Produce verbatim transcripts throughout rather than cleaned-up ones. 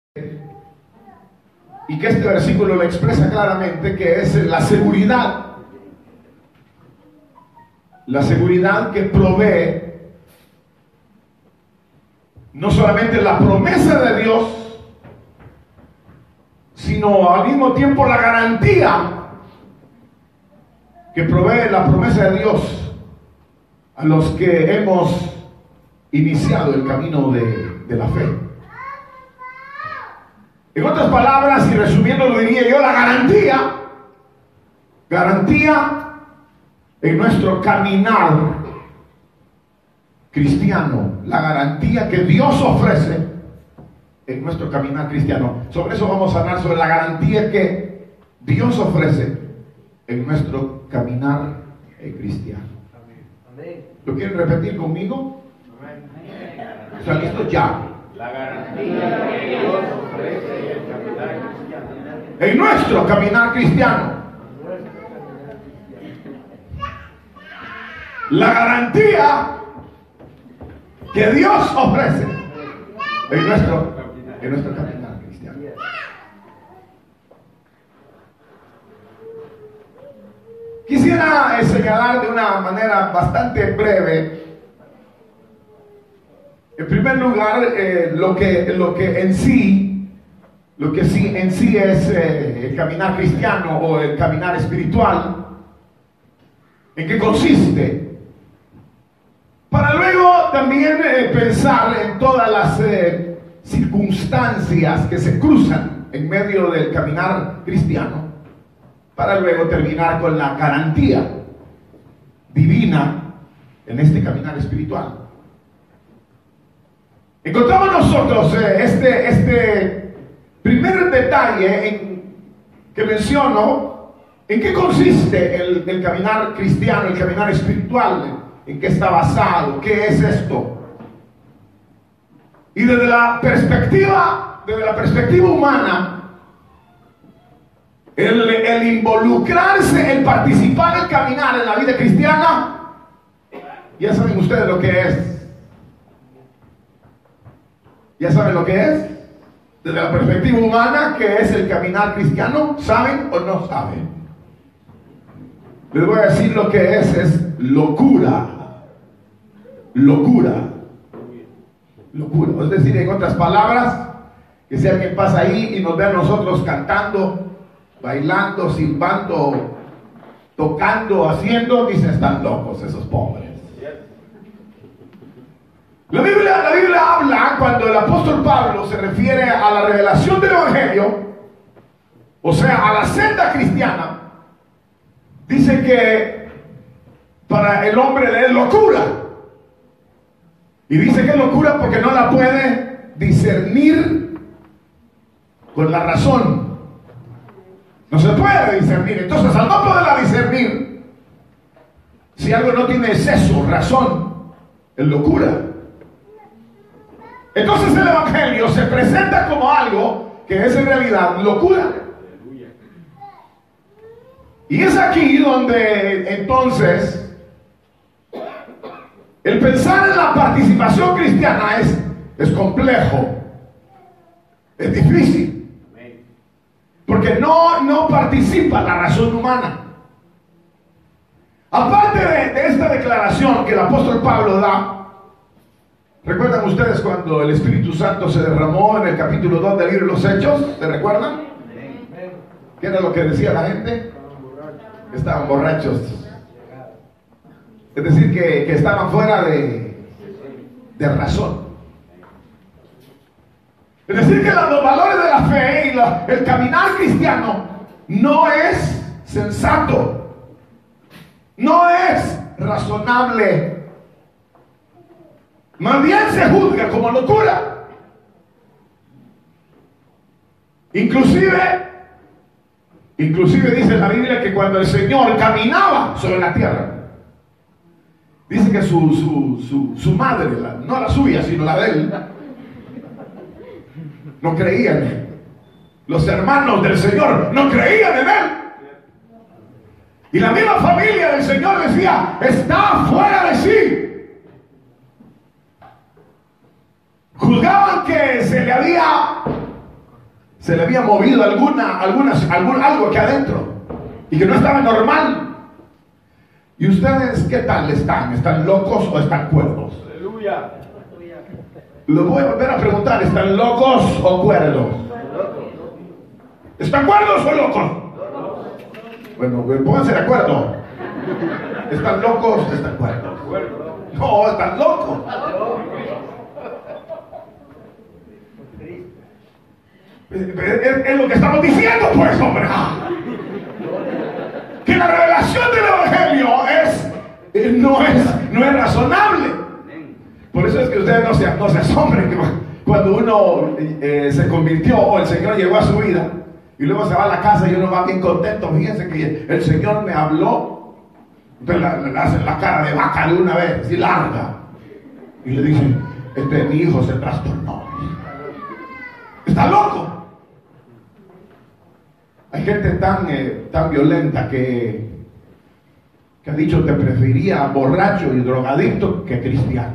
y que este versículo lo expresa claramente, que es la seguridad, la seguridad que provee no solamente la promesa de Dios, sino al mismo tiempo la garantía que provee la promesa de Dios a los que hemos iniciado el camino de, de la fe. En otras palabras, y resumiendo lo diría yo, la garantía, garantía en nuestro caminar cristiano, la garantía que Dios ofrece en nuestro caminar cristiano. Sobre eso vamos a hablar, sobre la garantía que Dios ofrece en nuestro caminar eh, cristiano. ¿Lo quieren repetir conmigo? ¿Están listos? Ya. La garantía que Dios ofrece en el caminar cristiano. En nuestro caminar cristiano. La garantía que Dios ofrece en nuestro, en nuestro caminar cristiano. Quisiera eh, señalar de una manera bastante breve, en primer lugar, eh, lo que, lo que en sí, lo que sí en sí es eh, el caminar cristiano o el caminar espiritual, en qué consiste, para luego también eh, pensar en todas las eh, circunstancias que se cruzan en medio del caminar cristiano, para luego terminar con la garantía divina en este caminar espiritual. Encontramos nosotros eh, este, este primer detalle en, que menciono, en qué consiste el, el caminar cristiano, el caminar espiritual, en qué está basado, qué es esto. Y desde la perspectiva, desde la perspectiva humana, el, el involucrarse, el participar, el caminar en la vida cristiana, ya saben ustedes lo que es. ¿Ya saben lo que es? Desde la perspectiva humana, ¿qué es el caminar cristiano? ¿Saben o no saben? Les voy a decir lo que es, es locura. Locura. Locura. Es decir, en otras palabras, que si alguien pasa ahí y nos ve a nosotros cantando, bailando, silbando, tocando, haciendo, dicen, están locos esos pobres. La Biblia, la Biblia habla, cuando el apóstol Pablo se refiere a la revelación del Evangelio, o sea, a la senda cristiana, dice que para el hombre le es locura. Y dice que es locura porque no la puede discernir con la razón. No se puede discernir. Entonces, al no poderla discernir, si algo no tiene seso, razón, es locura. Entonces el Evangelio se presenta como algo que es en realidad locura. Y es aquí donde entonces el pensar en la participación cristiana es, es complejo, es difícil, porque no, no participa la razón humana. Aparte de, de esta declaración que el apóstol Pablo da, ¿recuerdan ustedes cuando el Espíritu Santo se derramó en el capítulo dos del libro de los Hechos? ¿Se recuerdan? ¿Qué era lo que decía la gente? Que estaban borrachos. Es decir, que, que estaban fuera de, de razón. Es decir, que los valores de la fe y la, el caminar cristiano no es sensato, no es razonable. Más bien se juzga como locura. Inclusive, inclusive dice la Biblia que cuando el Señor caminaba sobre la tierra, dice que su, su, su, su madre, la, no la suya, sino la de él, no creían en él. Los hermanos del Señor no creían en él. Y la misma familia del Señor decía, está fuera de sí. Juzgaban que se le había se le había movido alguna, algunas, algún, algo aquí adentro y que no estaba normal. ¿Y ustedes qué tal están? ¿Están locos o están cuerdos? Aleluya. Lo voy a volver a preguntar, ¿están locos o cuerdos? ¿Están cuerdos o locos? Bueno, pónganse de acuerdo. ¿Están locos o están cuerdos? No, están locos. Es, es- es lo que estamos diciendo, pues, hombre. Que la revelación del Evangelio es, eh, no, es, no es razonable. Por eso es que ustedes no se, no se asombren que cuando uno eh, se convirtió o el Señor llegó a su vida y luego se va a la casa y uno va bien contento. Fíjense que el Señor me habló. Entonces la- le hacen la cara de vaca de una vez, así larga. Y le dicen, este mi hijo se trastornó. Está loco. Hay gente tan, eh, tan violenta que, que ha dicho que prefería borracho y drogadicto que cristiano.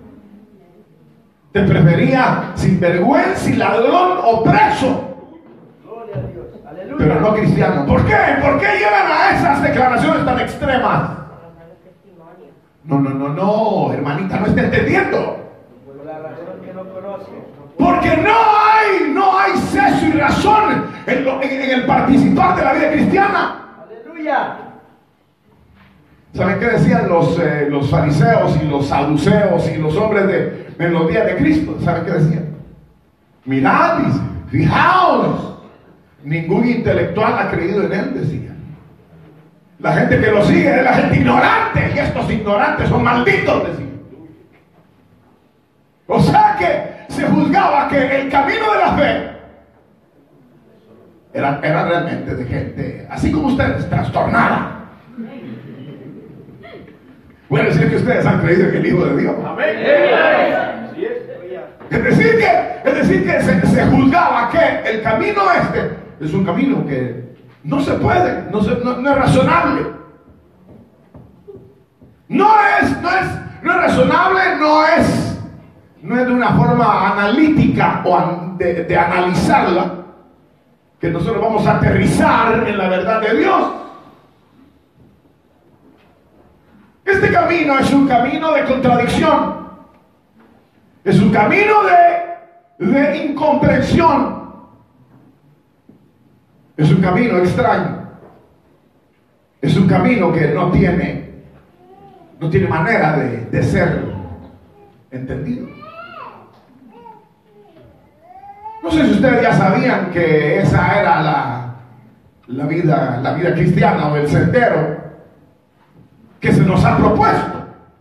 Te prefería sinvergüenza y ladrón o preso, Gloria a Dios. Aleluya. pero no cristiano. ¿Por qué? ¿Por qué llegan a esas declaraciones tan extremas? No, no, no, no, hermanita, no está entendiendo. Por la razón que no conoce. Porque no hay, no hay ceso y razón en, lo- en- en el participar de la vida cristiana. Aleluya. ¿Saben qué decían los, eh, los fariseos y los saduceos y los hombres de, en los días de Cristo? ¿Saben qué decían? Mirad, dice, fijaos, ningún intelectual ha creído en él, decían. La gente que lo sigue es la gente ignorante y estos ignorantes son malditos, decían. O sea que se juzgaba que el camino de la fe era, era realmente de gente, así como ustedes, trastornada. Bueno, decir que ustedes han creído en el Hijo de Dios. Amén. Así es. Es decir que, es decir que se, se juzgaba que el camino este es un camino que no se puede, no, se- no- no es razonable. No es, no es, no es razonable, no es, no es de una forma analítica o an- de, de analizarla, que nosotros vamos a aterrizar en la verdad de Dios. Este camino es un camino de contradicción. Es un camino de, de incomprensión. Es un camino extraño. Es un camino que no tiene, no tiene manera de, de ser entendido. No sé si ustedes ya sabían que esa era la, la vida, la vida cristiana o el sendero que se nos ha propuesto.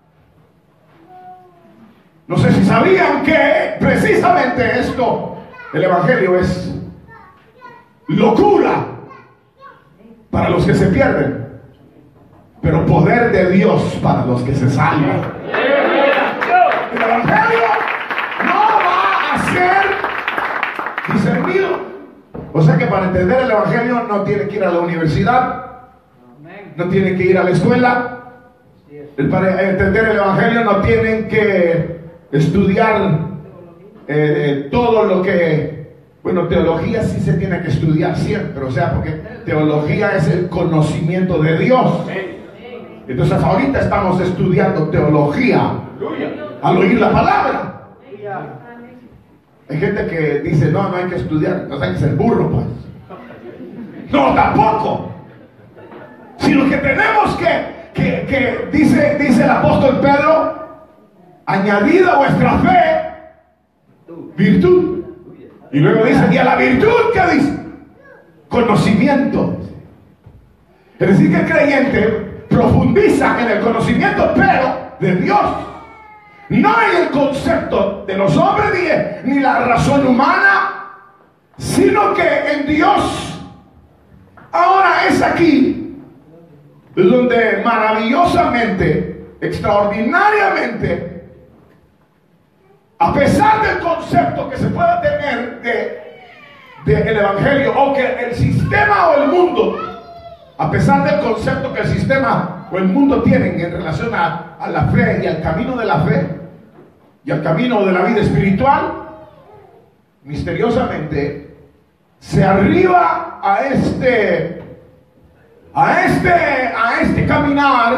No sé si sabían que precisamente esto, el Evangelio, es locura para los que se pierden, pero poder de Dios para los que se salvan. El Evangelio no va a ser discernido. O sea que para entender el Evangelio no tiene que ir a la universidad, no tiene que ir a la escuela. El- Para entender el Evangelio no tienen que estudiar eh, todo lo que, bueno, teología sí se tiene que estudiar siempre, o sea, porque teología es el conocimiento de Dios. Entonces ahorita estamos estudiando teología al oír la palabra. Hay gente que dice, no, no hay que estudiar, entonces hay que ser burro, pues. No, tampoco. Sino que tenemos que Que, que dice, dice el apóstol Pedro, añadida a vuestra fe, virtud. Y luego dice, y a la virtud, ¿qué dice? Conocimiento. Es decir, que el creyente profundiza en el conocimiento, pero de Dios. No en el concepto de los hombres ni, ni la razón humana, sino que en Dios. Ahora es aquí es donde maravillosamente, extraordinariamente, a pesar del concepto que se pueda tener de, de el Evangelio, o que el sistema o el mundo, a pesar del concepto que el sistema o el mundo tienen en relación a, a la fe y al camino de la fe y al camino de la vida espiritual, misteriosamente se arriba a este, a este, a este caminar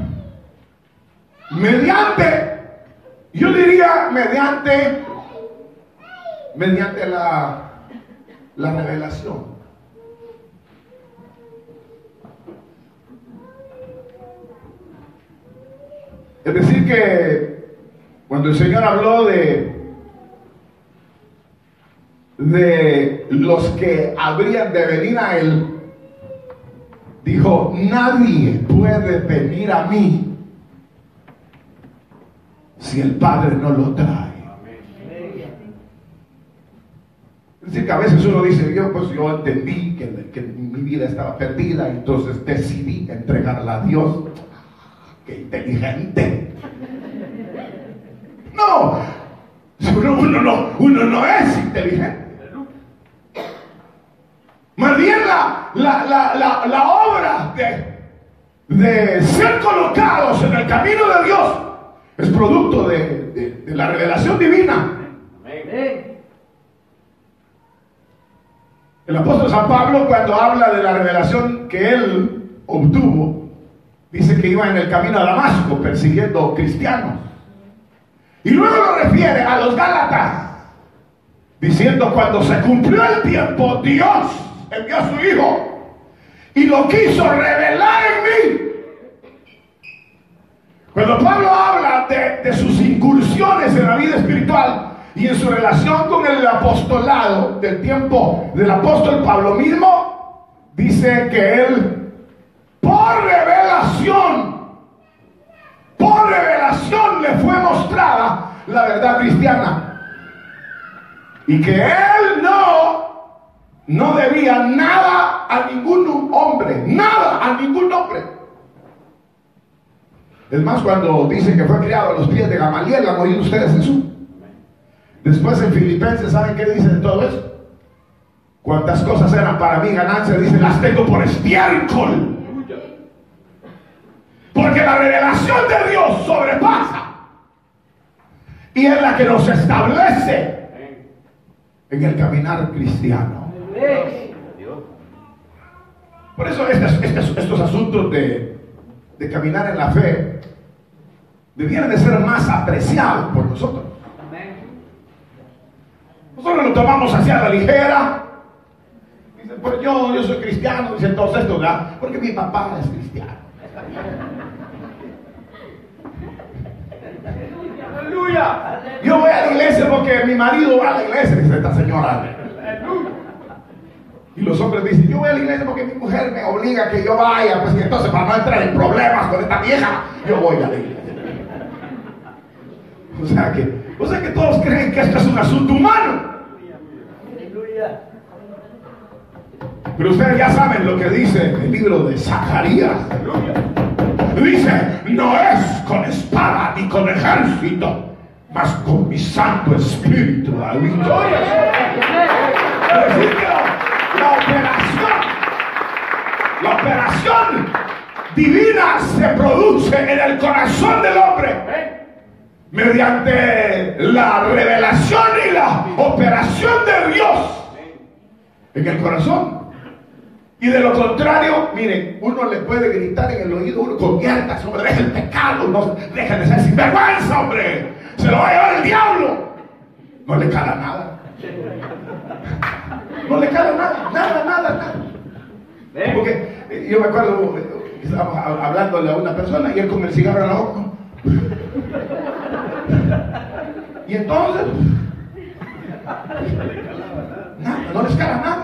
mediante, yo diría mediante, mediante la, la revelación. Es decir que cuando el Señor habló de de los que habrían de venir a Él, dijo: nadie puede venir a mí si el Padre no lo trae. Es decir que a veces uno dice: yo pues yo entendí que, que mi vida estaba perdida, entonces decidí entregarla a Dios. ¡Qué inteligente! No, uno, uno, no, uno no es inteligente. Más bien la, la, la, la, la obra de, de ser colocados en el camino de Dios es producto de, de, de la revelación divina. Amén. El apóstol San Pablo, cuando habla de la revelación que él obtuvo, dice que iba en el camino a Damasco persiguiendo cristianos. Y luego lo refiere a los Gálatas, diciendo: cuando se cumplió el tiempo, Dios envió a su Hijo y lo quiso revelar en mí. Cuando Pablo habla de, de sus incursiones en la vida espiritual y en su relación con el apostolado del tiempo del apóstol Pablo mismo, dice que él, por revelación, por revelación le fue mostrada la verdad cristiana, y que él no no debía nada a ningún hombre, nada a ningún hombre. Es más, cuando dice que fue criado a los pies de Gamaliel, ¿han oído ustedes eso? Después en Filipenses, ¿saben qué dice de todo eso? Cuántas cosas eran para mí ganancia, dice: las tengo por estiércol, porque la revelación de Dios sobrepasa y es la que nos establece en el caminar cristiano. Por eso estos, estos, estos asuntos de, de caminar en la fe debieran de ser más apreciados por nosotros. Nosotros lo tomamos así a la ligera. Dicen: pues yo, yo soy cristiano. Dicen todos estos, ¿verdad? Porque mi papá es cristiano. Aleluya. Yo voy a la iglesia porque mi marido va a la iglesia, dice esta señora. Y los hombres dicen: yo voy a la iglesia porque mi mujer me obliga a que yo vaya. Pues y entonces, para no entrar en problemas con esta vieja, yo voy a la iglesia. O sea que, o sea que todos creen que esto es un asunto humano. Pero ustedes ya saben lo que dice el libro de Zacarías. Dice: no es con espada ni con ejército, mas con mi Santo Espíritu la victoria. Es decir, que la, la operación, la operación divina se produce en el corazón del hombre mediante la revelación y la operación de Dios en el corazón. Y de lo contrario, miren, uno le puede gritar en el oído: uno, conviertas, hombre, deja el pecado, no deja de ser sinvergüenza, hombre, se lo va a llevar el diablo. No le cala nada. No le cala nada, nada, nada, nada. Porque yo me acuerdo que estábamos hablándole a una persona y él con el cigarro en la boca. Y entonces, nada, no les cala nada.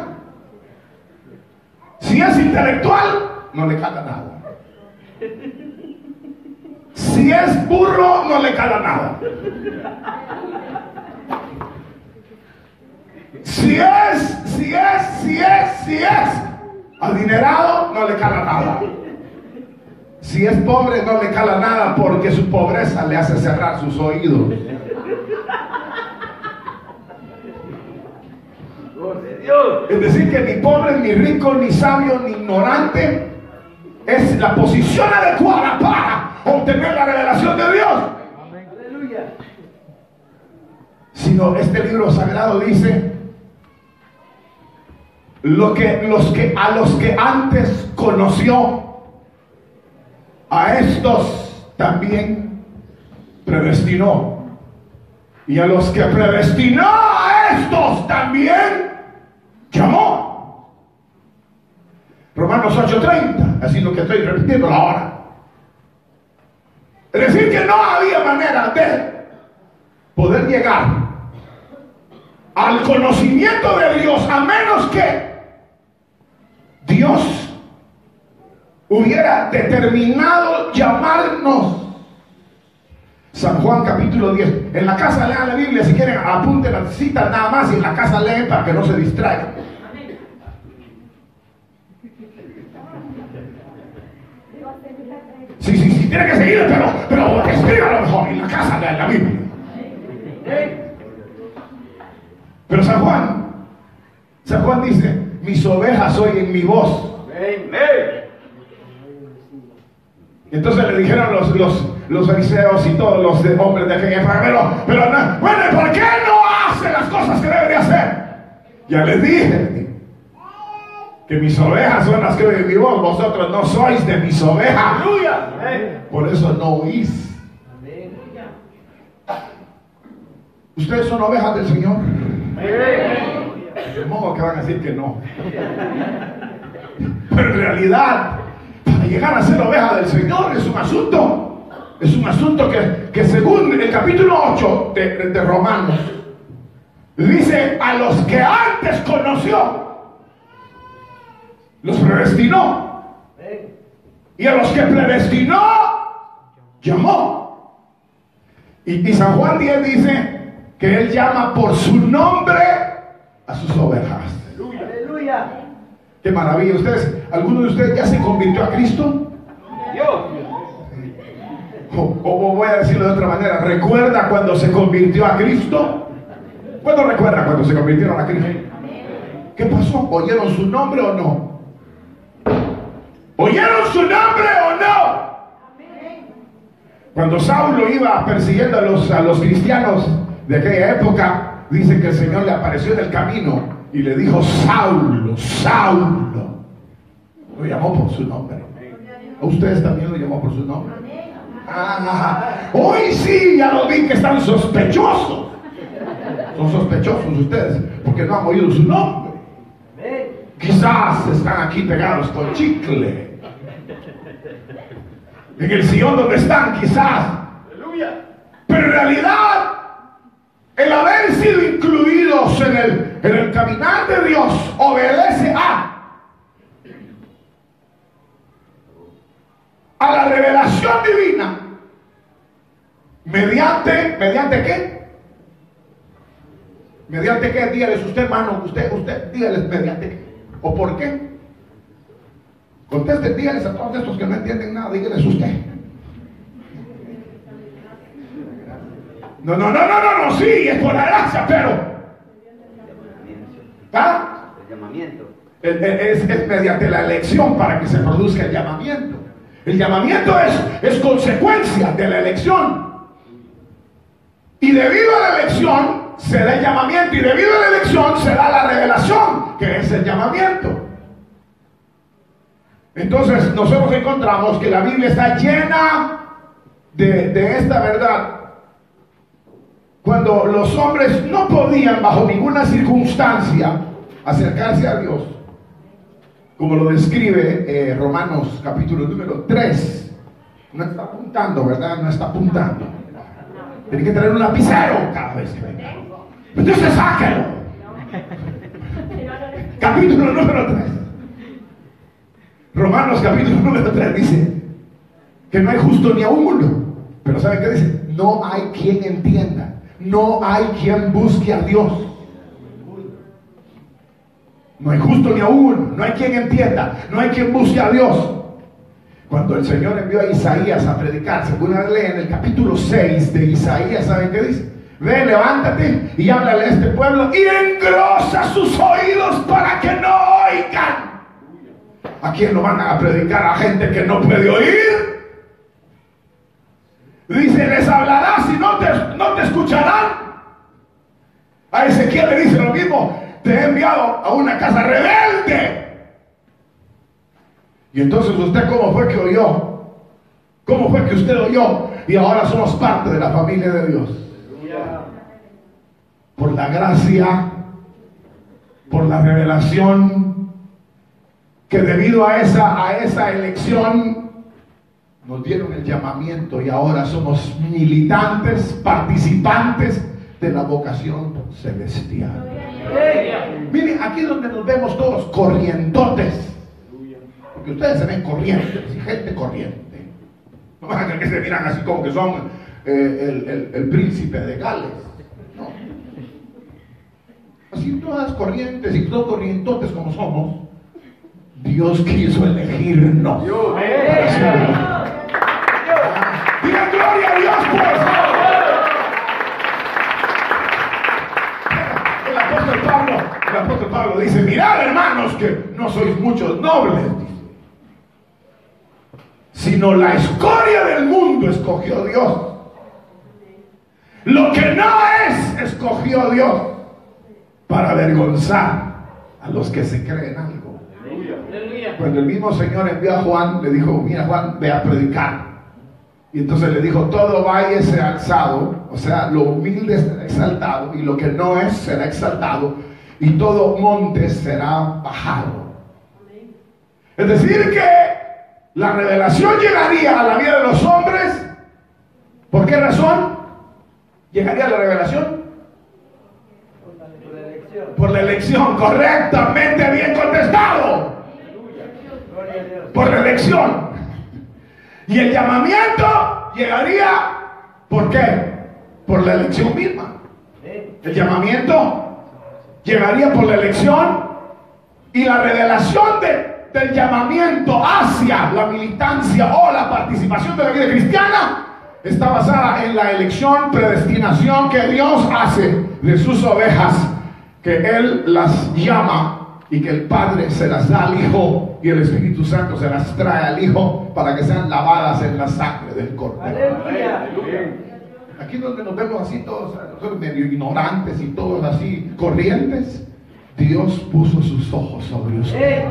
Si es intelectual, no le cala nada. Si es burro, no le cala nada. Si es, si es, si es, si es adinerado, no le cala nada. Si es pobre, no le cala nada, porque su pobreza le hace cerrar sus oídos. Es decir, que ni pobre, ni rico, ni sabio, ni ignorante es la posición adecuada para obtener la revelación de Dios. Aleluya. Sino este libro sagrado dice lo que, los que, a los que antes conoció, a estos también predestinó. Y a los que predestinó, a estos también llamó. Romanos ocho treinta, así lo que estoy repitiendo ahora. Es decir, que no había manera de poder llegar al conocimiento de Dios a menos que Dios hubiera determinado llamarnos. San Juan capítulo diez. En la casa lean la Biblia, si quieren apunten las citas nada más, y en la casa leen para que no se distraigan. Sí, sí, sí, tiene que seguir, pero, pero escríbalo mejor, en la casa lean la Biblia. Pero San Juan, San Juan dice, mis ovejas oyen mi voz. Entonces le dijeron los, los, los fariseos y todos los de, hombres de aquella época, pero, pero no, bueno, ¿por qué no hace las cosas que debe de hacer? Ya les dije que mis ovejas son las que oyen mi voz, vosotros no sois de mis ovejas. Por eso no oís. ¿Ustedes son ovejas del Señor? De modo que van a decir que no. Pero en realidad, para llegar a ser oveja del Señor es un asunto, es un asunto que, que según el capítulo ocho de, de, de Romanos, dice a los que antes conoció, los predestinó, y a los que predestinó, llamó. Y, y San Juan diez dice que él llama por su nombre a sus ovejas. Aleluya. Qué maravilla. Ustedes, ¿alguno de ustedes ya se convirtió a Cristo? Yo. O, o, o voy a decirlo de otra manera, ¿recuerda cuando se convirtió a Cristo? ¿Cuándo recuerda cuando se convirtieron a Cristo? ¿Qué pasó? ¿Oyeron su nombre o no? ¿Oyeron su nombre o no? Cuando Saulo iba persiguiendo a los, a los cristianos de aquella época, dice que el Señor le apareció en el camino y le dijo, Saulo, Saulo. Lo llamó por su nombre. ¿A ustedes también lo llamó por su nombre? Ah, hoy sí, ya lo vi que están sospechosos. Son sospechosos ustedes porque no han oído su nombre. Quizás están aquí pegados con chicle. En el sillón donde están, quizás. Pero en realidad, el haber sido incluidos en el, en el caminar de Dios obedece a a la revelación divina mediante, ¿mediante qué? ¿Mediante qué? Dígales usted, hermano, usted, usted, dígales mediante qué o por qué. Contesten, dígales a todos estos que no entienden nada, dígales usted. No, no, no, no, no, no, sí, es por la gracia, pero ¿ah? El llamamiento. Es, es, es mediante la elección para que se produzca el llamamiento. El llamamiento es, es consecuencia de la elección. Y debido a la elección se da el llamamiento. Y debido a la elección se da la revelación, que es el llamamiento. Entonces nosotros encontramos que la Biblia está llena de, de esta verdad. Cuando los hombres no podían bajo ninguna circunstancia acercarse a Dios, como lo describe eh, Romanos capítulo número tres. No está apuntando, ¿verdad? No está apuntando. Tiene que traer un lapicero cada vez que venga. Entonces sáquelo. Capítulo número tres. Romanos capítulo número tres dice que no hay justo ni a uno. Pero ¿saben qué dice? No hay quien entienda. No hay quien busque a Dios. No hay justo ni a uno. No hay quien entienda. No hay quien busque a Dios. Cuando el Señor envió a Isaías a predicar, según leen el capítulo seis de Isaías, ¿saben qué dice? Ve, levántate y háblale a este pueblo y engrosa sus oídos para que no oigan. ¿A quién lo van a predicar? A gente que no puede oír. Dice, les hablarás y no te, no te escucharán. A Ezequiel le dice lo mismo. Te he enviado a una casa rebelde Y entonces usted, ¿cómo fue que oyó? ¿Cómo fue que usted oyó? Y ahora somos parte de la familia de Dios. Por la gracia, por la revelación, que debido a esa, a esa elección nos dieron el llamamiento y ahora somos militantes, participantes de la vocación celestial. Miren, aquí es donde nos vemos todos corrientotes. Porque ustedes se ven corrientes, gente corriente. No van a creer que se miran así como que son eh, el, el, el príncipe de Gales. No. Así todas corrientes y todos corrientotes como somos, Dios quiso elegirnos. Dios. Diga gloria a Dios, pues. El apóstol Pablo, el apóstol Pablo dice: mirad, hermanos, que no sois muchos nobles, sino la escoria del mundo escogió Dios. Lo que no es, escogió Dios para avergonzar a los que se creen algo. Cuando el mismo Señor envió a Juan, le dijo: mira, Juan, ve a predicar. Y entonces le dijo: todo valle será alzado, o sea, lo humilde será exaltado, y lo que no es será exaltado, y todo monte será bajado. Es decir, que la revelación llegaría a la vida de los hombres. ¿Por qué razón llegaría la revelación? Por la elección. Por la elección, correctamente bien contestado. Por la elección. Y el llamamiento llegaría, ¿por qué? Por la elección misma. El llamamiento llegaría por la elección, y la revelación de del llamamiento hacia la militancia o la participación de la vida cristiana está basada en la elección, predestinación que Dios hace de sus ovejas, que Él las llama y que el Padre se las da al Hijo y el Espíritu Santo se las trae al Hijo para que sean lavadas en la sangre del Cordero. Aquí donde nos vemos así todos, nosotros medio ignorantes y todos así corrientes, Dios puso sus ojos sobre usted.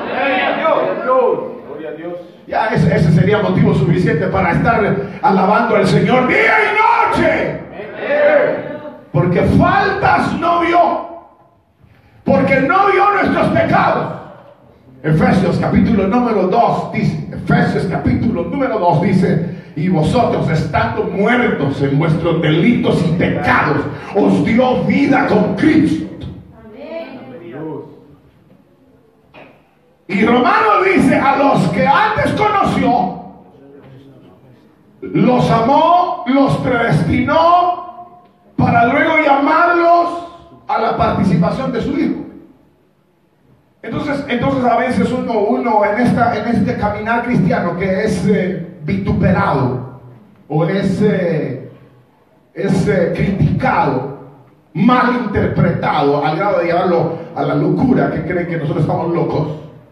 Gloria a Dios. Ya ese, ese sería motivo suficiente para estar alabando al Señor día y noche. Porque faltas no vio. Porque no vio nuestros pecados. Efesios capítulo número dos dice, Efesios capítulo número dos dice: y vosotros, estando muertos en vuestros delitos y pecados, os dio vida con Cristo. Y Romano dice: a los que antes conoció, los amó, los predestinó para luego llamarlos a la participación de su Hijo. Entonces, entonces a veces uno, uno en, esta, en este caminar cristiano que es eh, vituperado o es, eh, es eh, criticado, mal interpretado al grado de llevarlo a la locura, que creen que nosotros estamos locos.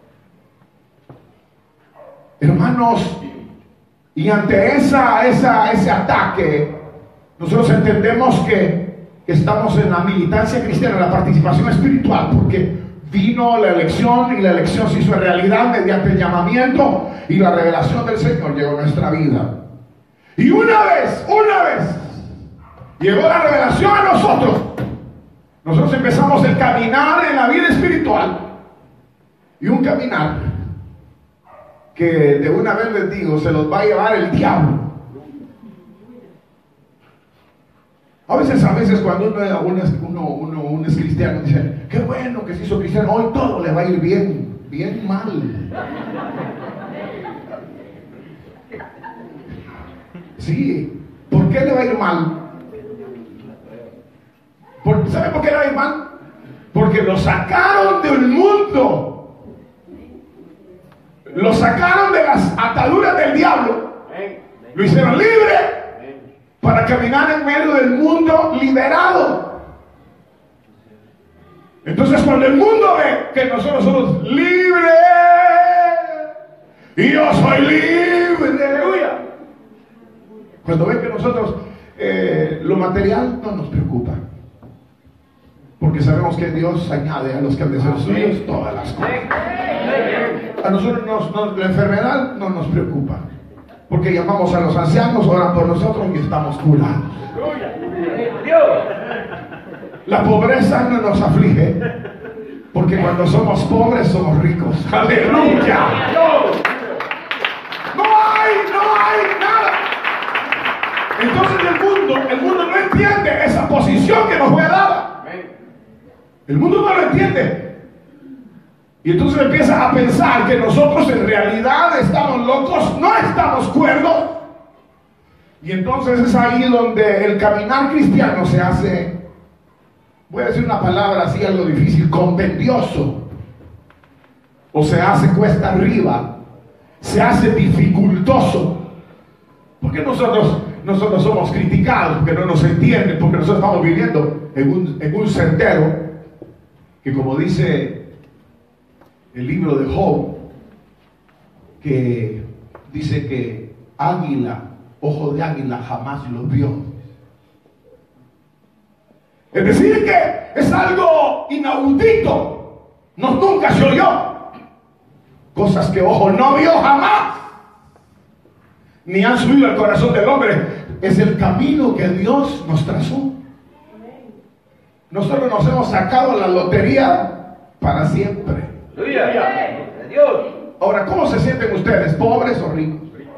Hermanos, y ante esa, esa, ese ataque, nosotros entendemos que, que estamos en la militancia cristiana, en la participación espiritual, porque vino la elección y la elección se hizo realidad mediante el llamamiento, y la revelación del Señor llegó a nuestra vida. Y una vez, una vez, llegó la revelación a nosotros, nosotros empezamos el caminar en la vida espiritual, y un caminar que de una vez les digo, se los va a llevar el diablo. A veces, a veces cuando uno, uno, uno, uno, uno es cristiano, dice: qué bueno que se hizo cristiano, hoy todo le va a ir bien. Bien mal. Sí, ¿por qué le va a ir mal? ¿Por, ¿Sabe por qué le va a ir mal? Porque lo sacaron del mundo. Lo sacaron de las ataduras del diablo, lo hicieron libre para caminar en medio del mundo liberado. Entonces, cuando el mundo ve que nosotros somos libres y yo soy libre, aleluya, cuando ven que nosotros eh, lo material no nos preocupa, porque sabemos que Dios añade a los que han de ser suyos todas las cosas. A nosotros nos, nos, la enfermedad no nos preocupa, porque llamamos a los ancianos, oran por nosotros y estamos curados. La pobreza no nos aflige, porque cuando somos pobres somos ricos. ¡Aleluya! No hay, no hay nada. Entonces el mundo, el mundo no entiende esa posición que nos fue dada. El mundo no lo entiende. Y entonces empieza a pensar que nosotros en realidad estamos locos, no estamos cuerdos. Y entonces es ahí donde el caminar cristiano se hace, voy a decir una palabra así, algo difícil, compendioso. O se hace cuesta arriba, se hace dificultoso. Porque nosotros, nosotros somos criticados, porque no nos entienden, porque nosotros estamos viviendo en un, en un sendero que, como dice el libro de Job, que dice que águila, ojo de águila jamás lo vio. Es decir, que es algo inaudito, no, nunca se oyó. Cosas que ojo no vio jamás, ni han subido al corazón del hombre. Es el camino que Dios nos trazó. Nosotros nos hemos sacado la lotería para siempre. Ahora, ¿cómo se sienten ustedes? ¿Pobres o ricos?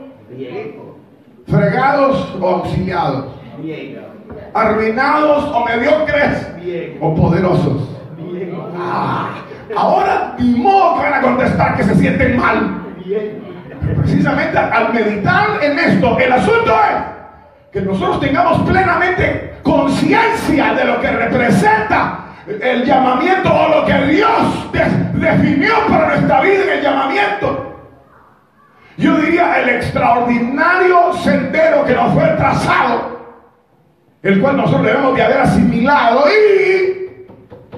¿Fregados o auxiliados? ¿Arruinados o mediocres? ¿O poderosos? Ah, ahora ni modo que van a contestar que se sienten mal. Pero precisamente al meditar en esto, el asunto es que nosotros tengamos plenamente conciencia de lo que representa el llamamiento, o lo que Dios de, definió para nuestra vida en el llamamiento. Yo diría el extraordinario sendero que nos fue trazado, el cual nosotros debemos de haber asimilado y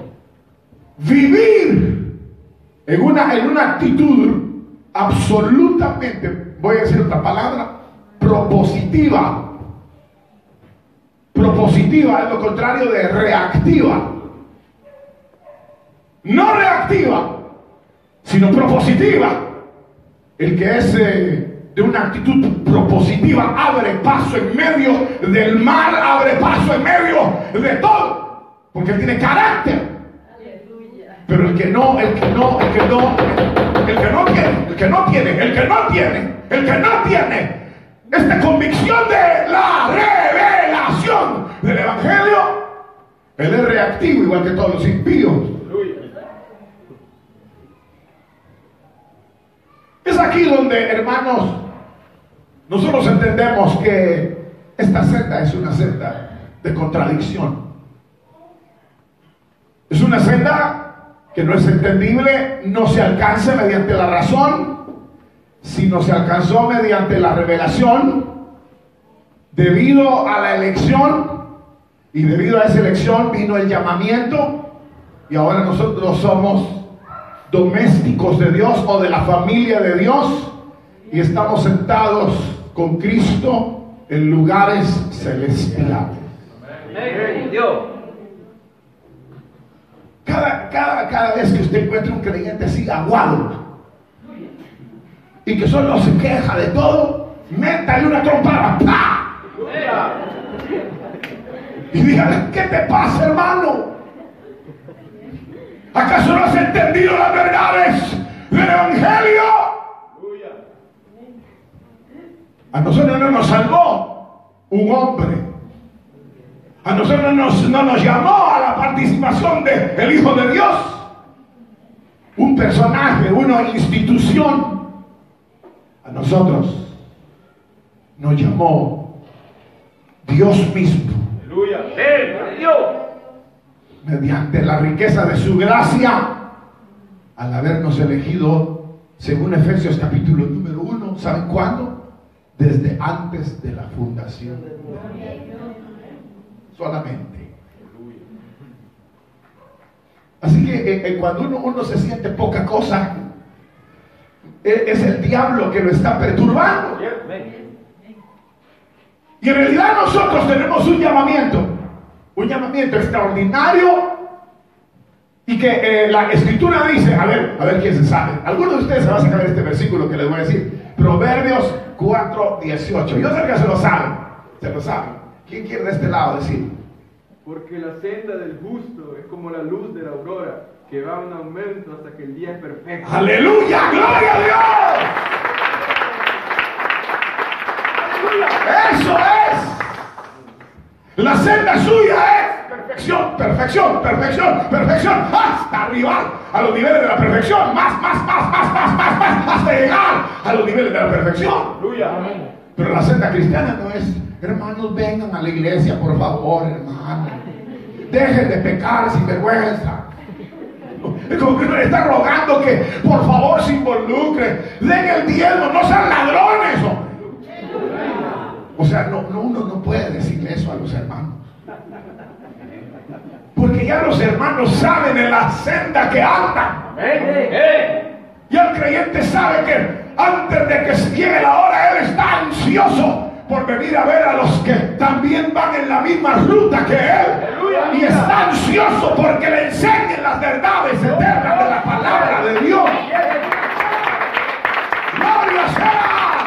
vivir en una, en una actitud absolutamente, voy a decir otra palabra, propositiva. Propositiva es lo contrario de reactiva. No reactiva, sino propositiva. El que es eh, de una actitud propositiva abre paso en medio del mal, abre paso en medio de todo, porque él tiene carácter. Pero el que no, el que no, el que no, el que no tiene, el que no tiene, el que no tiene, el que no tiene esta convicción de la revelación del evangelio, él es reactivo igual que todos los impíos. Es aquí donde, hermanos, nosotros entendemos que esta senda es una senda de contradicción. Es una senda que no es entendible, no se alcanza mediante la razón, sino se alcanzó mediante la revelación, debido a la elección, y debido a esa elección vino el llamamiento, y ahora nosotros somos domésticos de Dios o de la familia de Dios, y estamos sentados con Cristo en lugares celestiales. Cada, cada, cada vez que usted encuentre un creyente así aguado y que solo se queja de todo, métale una trompada, ¡pah! Y dígale: ¿qué te pasa, hermano? ¿Acaso no has entendido las verdades del evangelio? A nosotros no nos salvó un hombre, a nosotros nos, no nos llamó a la participación del Hijo de Dios, un personaje, una institución. A nosotros nos llamó Dios mismo. Aleluya. Mediante la riqueza de su gracia, al habernos elegido, según Efesios capítulo número uno, ¿saben cuándo? Desde antes de la fundación. Solamente. Así que eh, eh, cuando uno, uno se siente poca cosa, eh, es el diablo que lo está perturbando. Y en realidad nosotros tenemos un llamamiento, un llamamiento extraordinario, Y que eh, la escritura dice, a ver, a ver quién se sabe. Algunos de ustedes se van a sacar este versículo que les voy a decir. Proverbios cuatro, dieciocho. Yo sé que se lo saben. Se lo saben. ¿Quién quiere de este lado decir? Porque la senda del justo es como la luz de la aurora, que va en aumento hasta que el día es perfecto. ¡Aleluya! ¡Gloria a Dios! ¡Eso es! La senda suya es perfección, perfección, perfección, perfección, hasta arribar a los niveles de la perfección, más, más, más, más, más, más, más, hasta llegar a los niveles de la perfección. Aleluya. Pero la senda cristiana no es, hermanos, vengan a la iglesia, por favor, hermanos. Dejen de pecar sin vergüenza. Es como que uno le está rogando que por favor se involucren, den el diezmo, no sean ladrones, hombre. O sea, no, no, uno no puede decirle eso a los hermanos. Porque ya los hermanos saben en la senda que andan. Ya el creyente sabe que antes de que llegue la hora, él está ansioso por venir a ver a los que también van en la misma ruta que él. Y está ansioso porque le enseñen las verdades eternas de la palabra de Dios. ¡Gloria sea!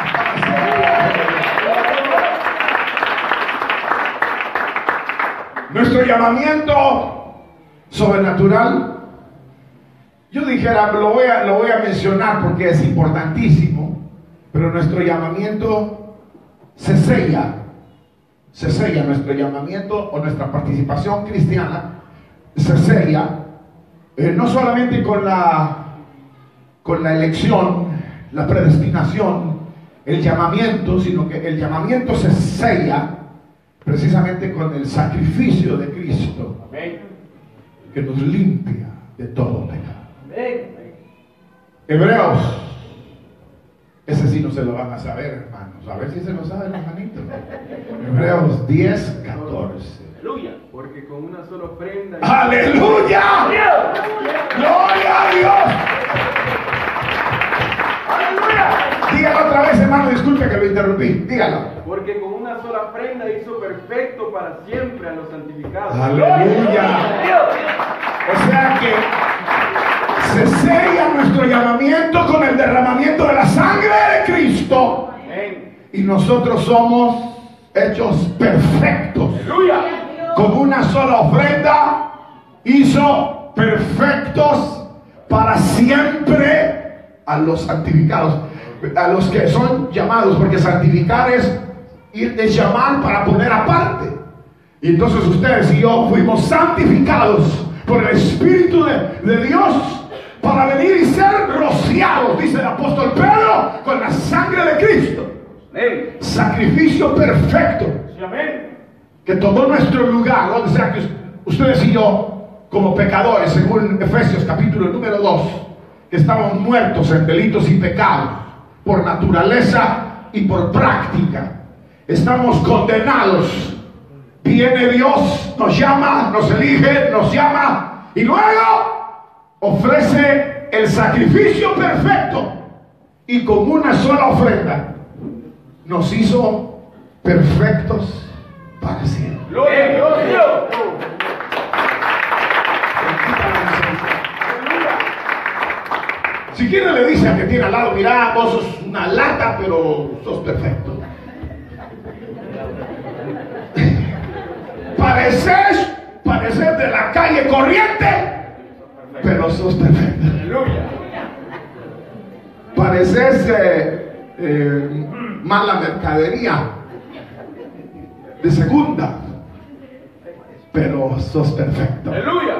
Nuestro llamamiento sobrenatural, yo dijera, lo voy a, lo voy a mencionar porque es importantísimo, pero nuestro llamamiento se sella, se sella nuestro llamamiento o nuestra participación cristiana, se sella, eh, no solamente con la, con la elección, la predestinación, el llamamiento, sino que el llamamiento se sella precisamente con el sacrificio de Cristo. Amén. Que nos limpia de todo pecado. Amén. Hebreos, ese sí no se lo van a saber, hermanos. A ver si se lo saben, hermanitos. Hebreos diez, catorce. Aleluya. Porque con una sola ofrenda. ¡Aleluya! ¡Gloria a Dios! ¡Aleluya! Dígalo otra vez, hermano. Disculpe que lo interrumpí. Dígalo. Porque con una sola ofrenda hizo perfecto para siempre a los santificados. ¡Aleluya! O sea que se sella nuestro llamamiento con el derramamiento de la sangre de Cristo. Amén. Y nosotros somos hechos perfectos. ¡Aleluya! Con una sola ofrenda hizo perfectos para siempre a los santificados, a los que son llamados, porque santificar es es llamar para poner aparte. Y entonces ustedes y yo fuimos santificados por el Espíritu de, de Dios para venir y ser rociados, dice el apóstol Pedro, con la sangre de Cristo. Amén. Sacrificio perfecto. Sí, amén. Que tomó nuestro lugar, donde sea que ustedes y yo, como pecadores, según Efesios capítulo número dos, que estábamos muertos en delitos y pecados, por naturaleza y por práctica. Estamos condenados. Viene Dios, nos llama, nos elige, nos llama y luego ofrece el sacrificio perfecto y con una sola ofrenda nos hizo perfectos para siempre. ¡Gloria a Dios! Si quiere le dice al que tiene al lado, mira, vos sos una lata, pero sos perfecto. Pareces, pareces de la calle corriente, pero sos perfecto. Pareces eh, eh, mala mercadería de segunda, pero sos perfecto.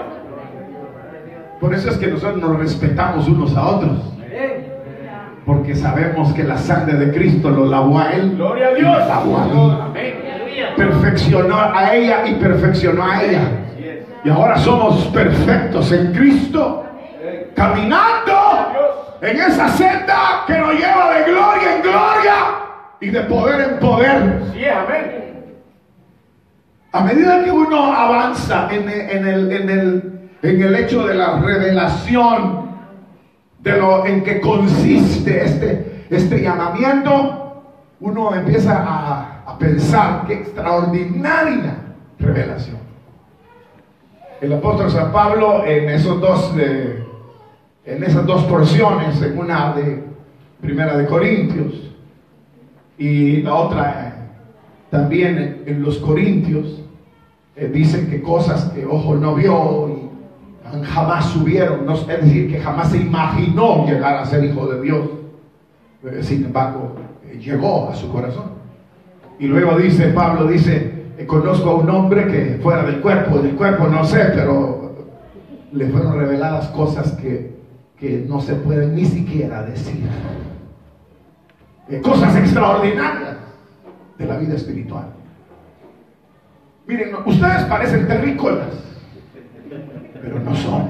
Por eso es que nosotros nos respetamos unos a otros, porque sabemos que la sangre de Cristo lo lavó a él. Gloria a Dios. Lavó a mí. Perfeccionó a ella y perfeccionó a ella. Y ahora somos perfectos en Cristo, caminando en esa senda que nos lleva de gloria en gloria y de poder en poder. Sí, amén. A medida que uno avanza en el, en el, en el, en el hecho de la revelación de lo en que consiste este, este llamamiento, uno empieza a, a pensar qué extraordinaria revelación. el apóstol San Pablo en esos dos, eh, en esas dos porciones, en una de Primera de Corintios y la otra eh, también en, en los Corintios, eh, dicen que cosas que ojo no vio y jamás subieron, no, es decir, que jamás se imaginó llegar a ser hijo de Dios, eh, sin embargo, eh, llegó a su corazón. Y luego dice, Pablo dice, conozco a un hombre que fuera del cuerpo, del cuerpo no sé, pero le fueron reveladas cosas que, que no se pueden ni siquiera decir. Eh, cosas extraordinarias de la vida espiritual. Miren, ustedes parecen terrícolas, pero no son.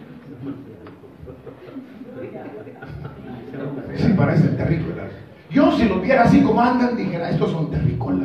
Sí, parecen terrícolas. Yo si los viera así como andan, dijera, estos son terrícolas.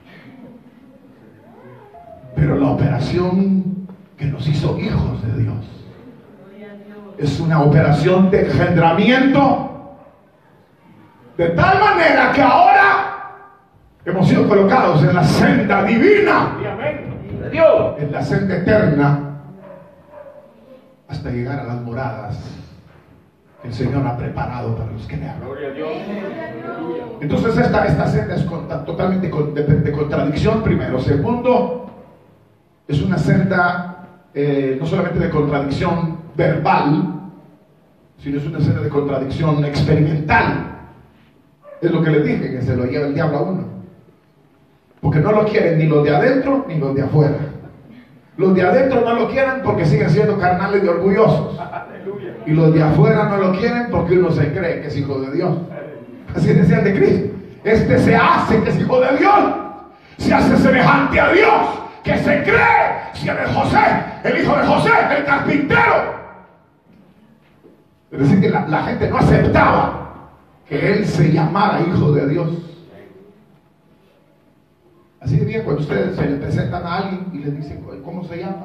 Pero la operación que nos hizo hijos de Dios es una operación de engendramiento, de tal manera que ahora hemos sido colocados en la senda divina, en la senda eterna, hasta llegar a las moradas que el Señor ha preparado para los que le aman. Entonces esta, esta senda es contra, totalmente de, de, de contradicción, primero. Segundo, es una senda eh, no solamente de contradicción verbal, sino es una senda de contradicción experimental. Es lo que les dije, que se lo lleva el diablo a uno, porque no lo quieren ni los de adentro ni los de afuera. Los de adentro no lo quieren porque siguen siendo carnales y orgullosos, y los de afuera no lo quieren porque uno se cree que es hijo de Dios. Así decían de Cristo: este se hace que es hijo de Dios, se hace semejante a Dios, que se cree si eres José, el hijo de José, el carpintero. Es decir, que la, la gente no aceptaba que él se llamara hijo de Dios. Así de bien, cuando ustedes se le presentan a alguien y le dicen, ¿cómo se llama?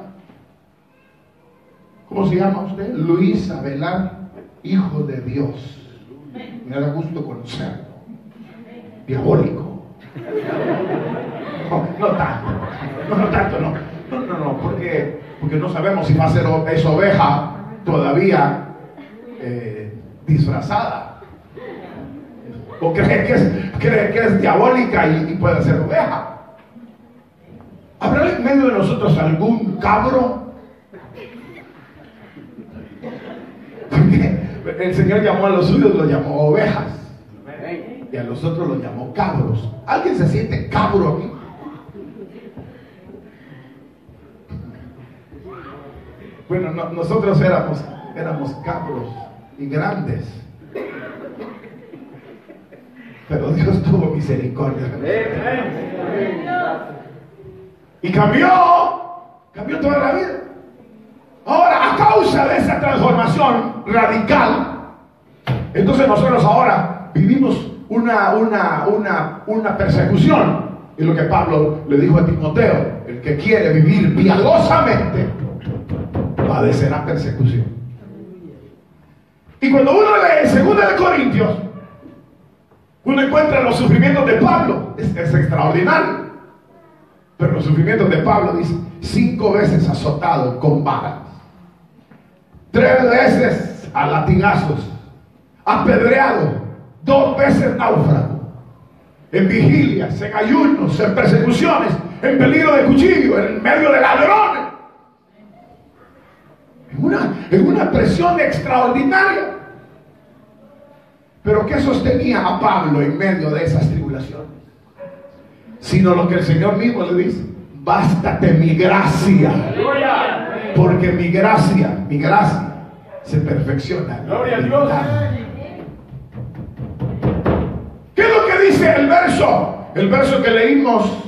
¿Cómo se llama usted? Luis Abelar, hijo de Dios. Me da gusto conocerlo. Diabólico. No, no tanto. No, no tanto, no. No, no, no, porque, porque no sabemos si va a ser esa oveja todavía eh, disfrazada. O cree que es, cree que es diabólica y, y puede ser oveja. ¿Habrá en medio de nosotros algún cabro? Porque el Señor llamó a los suyos, los llamó ovejas, y a los otros los llamó cabros. ¿Alguien se siente cabro aquí? Bueno, no, nosotros éramos, éramos cabros y grandes, pero Dios tuvo misericordia. Y cambió, cambió toda la vida. Ahora, a causa de esa transformación radical, entonces nosotros ahora vivimos una, una, una, una persecución. Y lo que Pablo le dijo a Timoteo: el que quiere vivir piadosamente padecerá persecución. Y cuando uno lee Segunda de Corintios, uno encuentra los sufrimientos de Pablo. Es, es extraordinario. Pero los sufrimientos de Pablo, dice: cinco veces azotado con varas, tres veces a latigazos, apedreado, dos veces náufrago, en vigilias, en ayunos, en persecuciones, en peligro de cuchillo, en medio de ladrones, en una, en una presión extraordinaria. Pero ¿qué sostenía a Pablo en medio de esas tribulaciones? Sino lo que el Señor mismo le dice: bástate mi gracia, porque mi gracia, mi gracia se perfecciona. Gloria a Dios. ¿Qué es lo que dice el verso? El verso que leímos,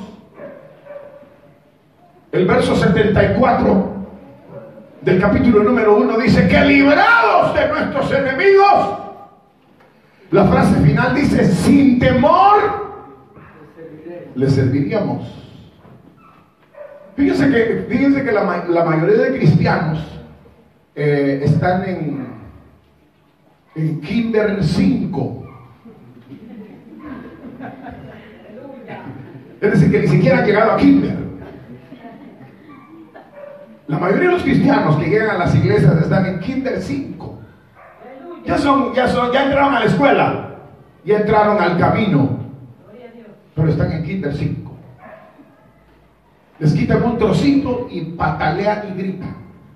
el verso setenta y cuatro del capítulo número uno, dice que librados de nuestros enemigos. La frase final dice: sin temor le serviríamos. Fíjense que, fíjense que la, la mayoría de cristianos eh, están en, en Kinder cinco. Es decir, que ni siquiera han llegado a Kinder. La mayoría de los cristianos que llegan a las iglesias están en Kinder cinco. Ya son, ya son, ya entraron a la escuela, ya entraron al camino, pero están en Kinder cinco. Les quitan un trocito y patalean y gritan.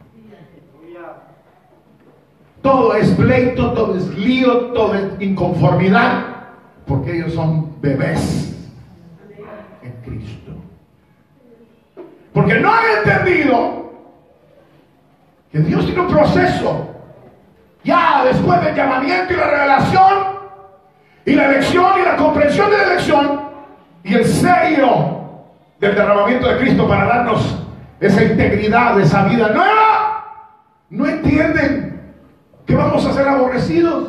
Todo es pleito, todo es lío, todo es inconformidad, porque ellos son bebés en Cristo. Porque no han entendido que Dios tiene un proceso. Ya después del llamamiento y la revelación, y la elección y la comprensión de la elección, y el sello del derramamiento de Cristo para darnos esa integridad, esa vida nueva, no entienden que vamos a ser aborrecidos.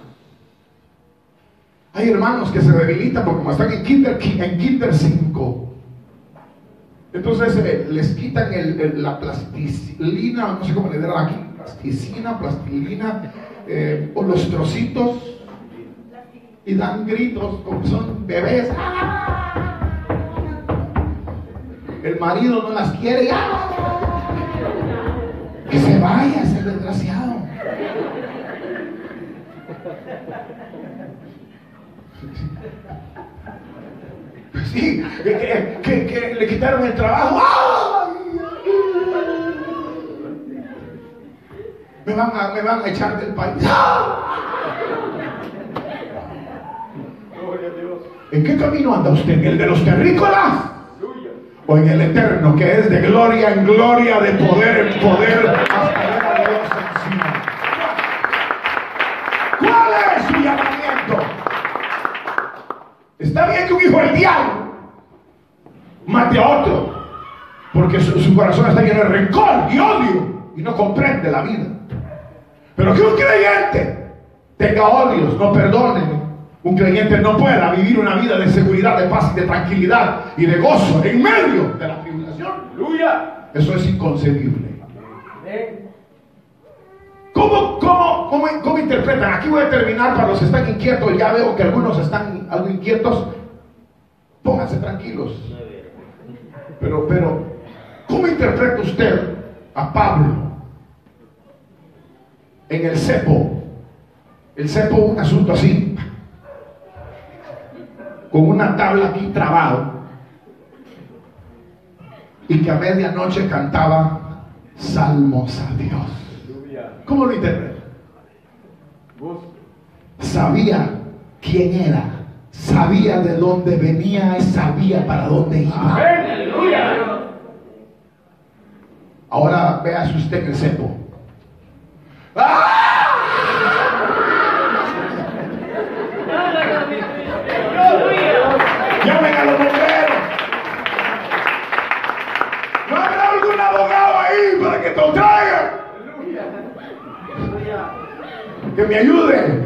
Hay hermanos que se debilitan porque como están en Kinder, en Kinder cinco, entonces eh, les quitan el, el, la plasticina, no sé cómo le dirán aquí, plasticina, plastilina, eh, o los trocitos, y dan gritos como son bebés. ¡Ah! El marido no las quiere. ¡Ah! Que se vaya ese desgraciado. Sí, que, que, que le quitaron el trabajo. ¡Ay! Me van a, me van a echar del país. ¡Ah! ¿En qué camino anda usted? ¿En el de los terrícolas? ¿O en el eterno, que es de gloria en gloria, de poder en poder, hasta ver a Dios encima? ¿Cuál es su llamamiento? Está bien que un hijo del diablo mate a otro, porque su, su corazón está lleno de rencor y odio y no comprende la vida. Pero que un creyente tenga odios, no perdone. Un creyente no pueda vivir una vida de seguridad, de paz, de tranquilidad y de gozo en medio de la tribulación. ¡Aleluya! Eso es inconcebible. ¿Cómo, cómo, cómo, cómo interpretan? Aquí voy a terminar para los que están inquietos. Ya veo que algunos están algo inquietos. Pónganse tranquilos. Pero, pero, ¿cómo interpreta usted a Pablo en el cepo? El cepo, un asunto así, con una tabla aquí trabado, y que a medianoche cantaba salmos a Dios. ¿Cómo lo interpreta? Sabía quién era, sabía de dónde venía y sabía para dónde iba. Ahora véase usted en el cepo. ¡Ah! Llamen a los bomberos. ¿No habrá algún abogado ahí para que te lo traigan? Que me ayude.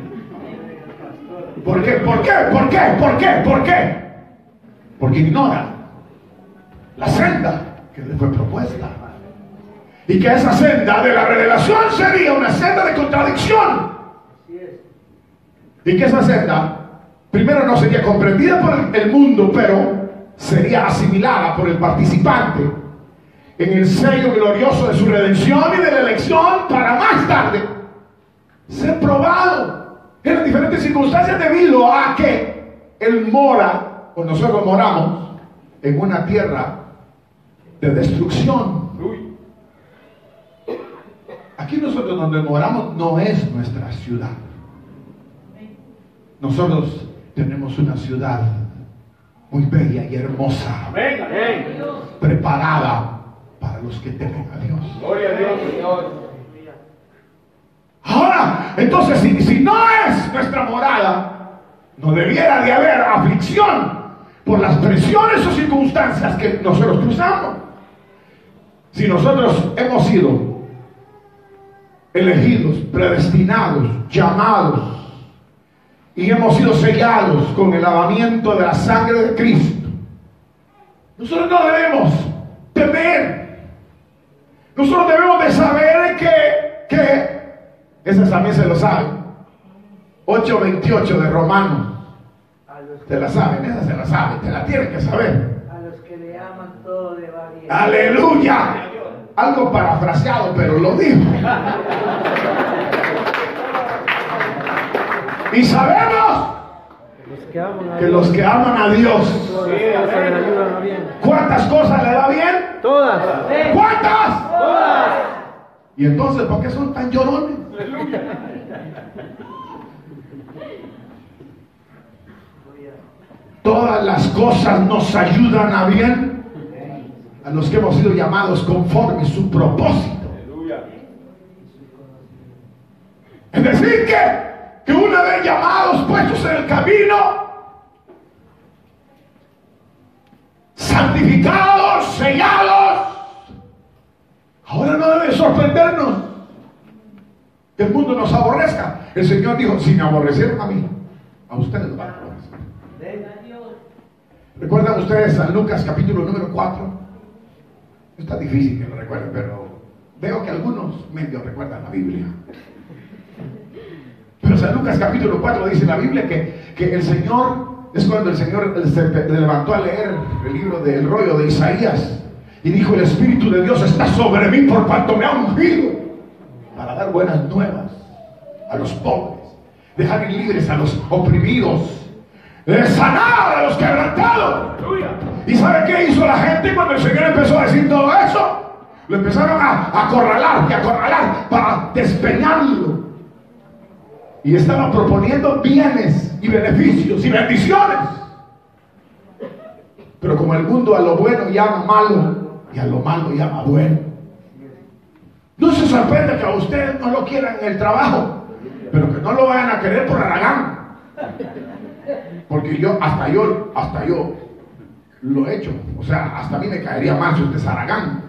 ¿Por qué? ¿Por qué? ¿Por qué? ¿Por qué? ¿Por qué? Porque ignora la senda que le fue propuesta. Y que esa senda de la revelación sería una senda de contradicción. Y que esa senda primero no sería comprendida por el mundo, pero sería asimilada por el participante en el sello glorioso de su redención y de la elección, para más tarde ser probado en las diferentes circunstancias debido a que él mora, o nosotros moramos, en una tierra de destrucción. Aquí nosotros donde moramos no es nuestra ciudad. Nosotros tenemos una ciudad muy bella y hermosa, amén, amén, preparada para los que temen a Dios. Gloria a Dios, Señor. Ahora, entonces, si, si no es nuestra morada, no debiera de haber aflicción por las presiones o circunstancias que nosotros cruzamos. Si nosotros hemos sido elegidos, predestinados, llamados, y hemos sido sellados con el lavamiento de la sangre de Cristo, nosotros no debemos temer. Nosotros debemos de saber que, que esa también se lo saben, ocho veintiocho de Romanos, te la saben, esa se la saben, te la tienen que saber. A los que le aman todo le va bien. Aleluya. algo parafraseado, pero lo dijo. Y sabemos que los que aman a Dios, ¿cuántas cosas le da bien? Todas. ¿Cuántas? Todas. Y entonces, ¿por qué son tan llorones? Todas las cosas nos ayudan a bien a los que hemos sido llamados conforme su propósito. Es decir que, que una vez llamados, puestos en el camino, santificados, sellados, ahora no debe sorprendernos que el mundo nos aborrezca. El Señor dijo, si me aborrecieron a mí, a ustedes los van a aborrecer. ¿Recuerdan ustedes a Lucas capítulo número cuatro? Está difícil que lo recuerden, pero veo que algunos medios recuerdan la Biblia. Pero San Lucas capítulo cuatro dice la Biblia que, que el Señor, es cuando el Señor se levantó a leer el libro del rollo de Isaías y dijo, el Espíritu de Dios está sobre mí por cuanto me ha ungido para dar buenas nuevas a los pobres, dejar libres a los oprimidos, de sanar a los quebrantados. ¿Y sabe qué hizo la gente cuando el Señor empezó a decir todo eso? Lo empezaron a, a acorralar y acorralar para despeñarlo. Y estaba proponiendo bienes y beneficios y bendiciones. Pero como el mundo a lo bueno llama malo y a lo malo llama bueno, no se sorprende que a ustedes no lo quieran en el trabajo, pero que no lo vayan a querer por haragán. Porque yo, hasta yo, hasta yo lo he hecho. O sea, hasta a mí me caería mal si usted es haragán.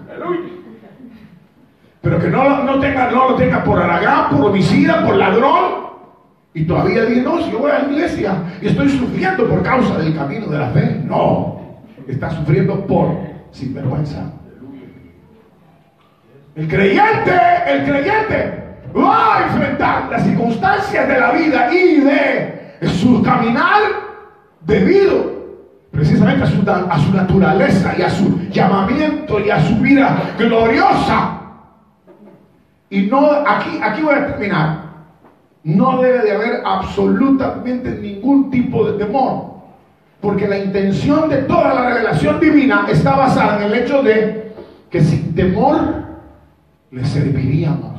Pero que no, no, tenga, no lo tenga por haragán, por homicida, por ladrón. Y todavía dice, no, si yo voy a la iglesia y estoy sufriendo por causa del camino de la fe. No, está sufriendo por sinvergüenza. El creyente, el creyente va a enfrentar las circunstancias de la vida y de su caminar debido precisamente a su, a su naturaleza y a su llamamiento y a su vida gloriosa. Y no, aquí, aquí voy a terminar. No debe de haber absolutamente ningún tipo de temor, porque la intención de toda la revelación divina está basada en el hecho de que sin temor le serviríamos.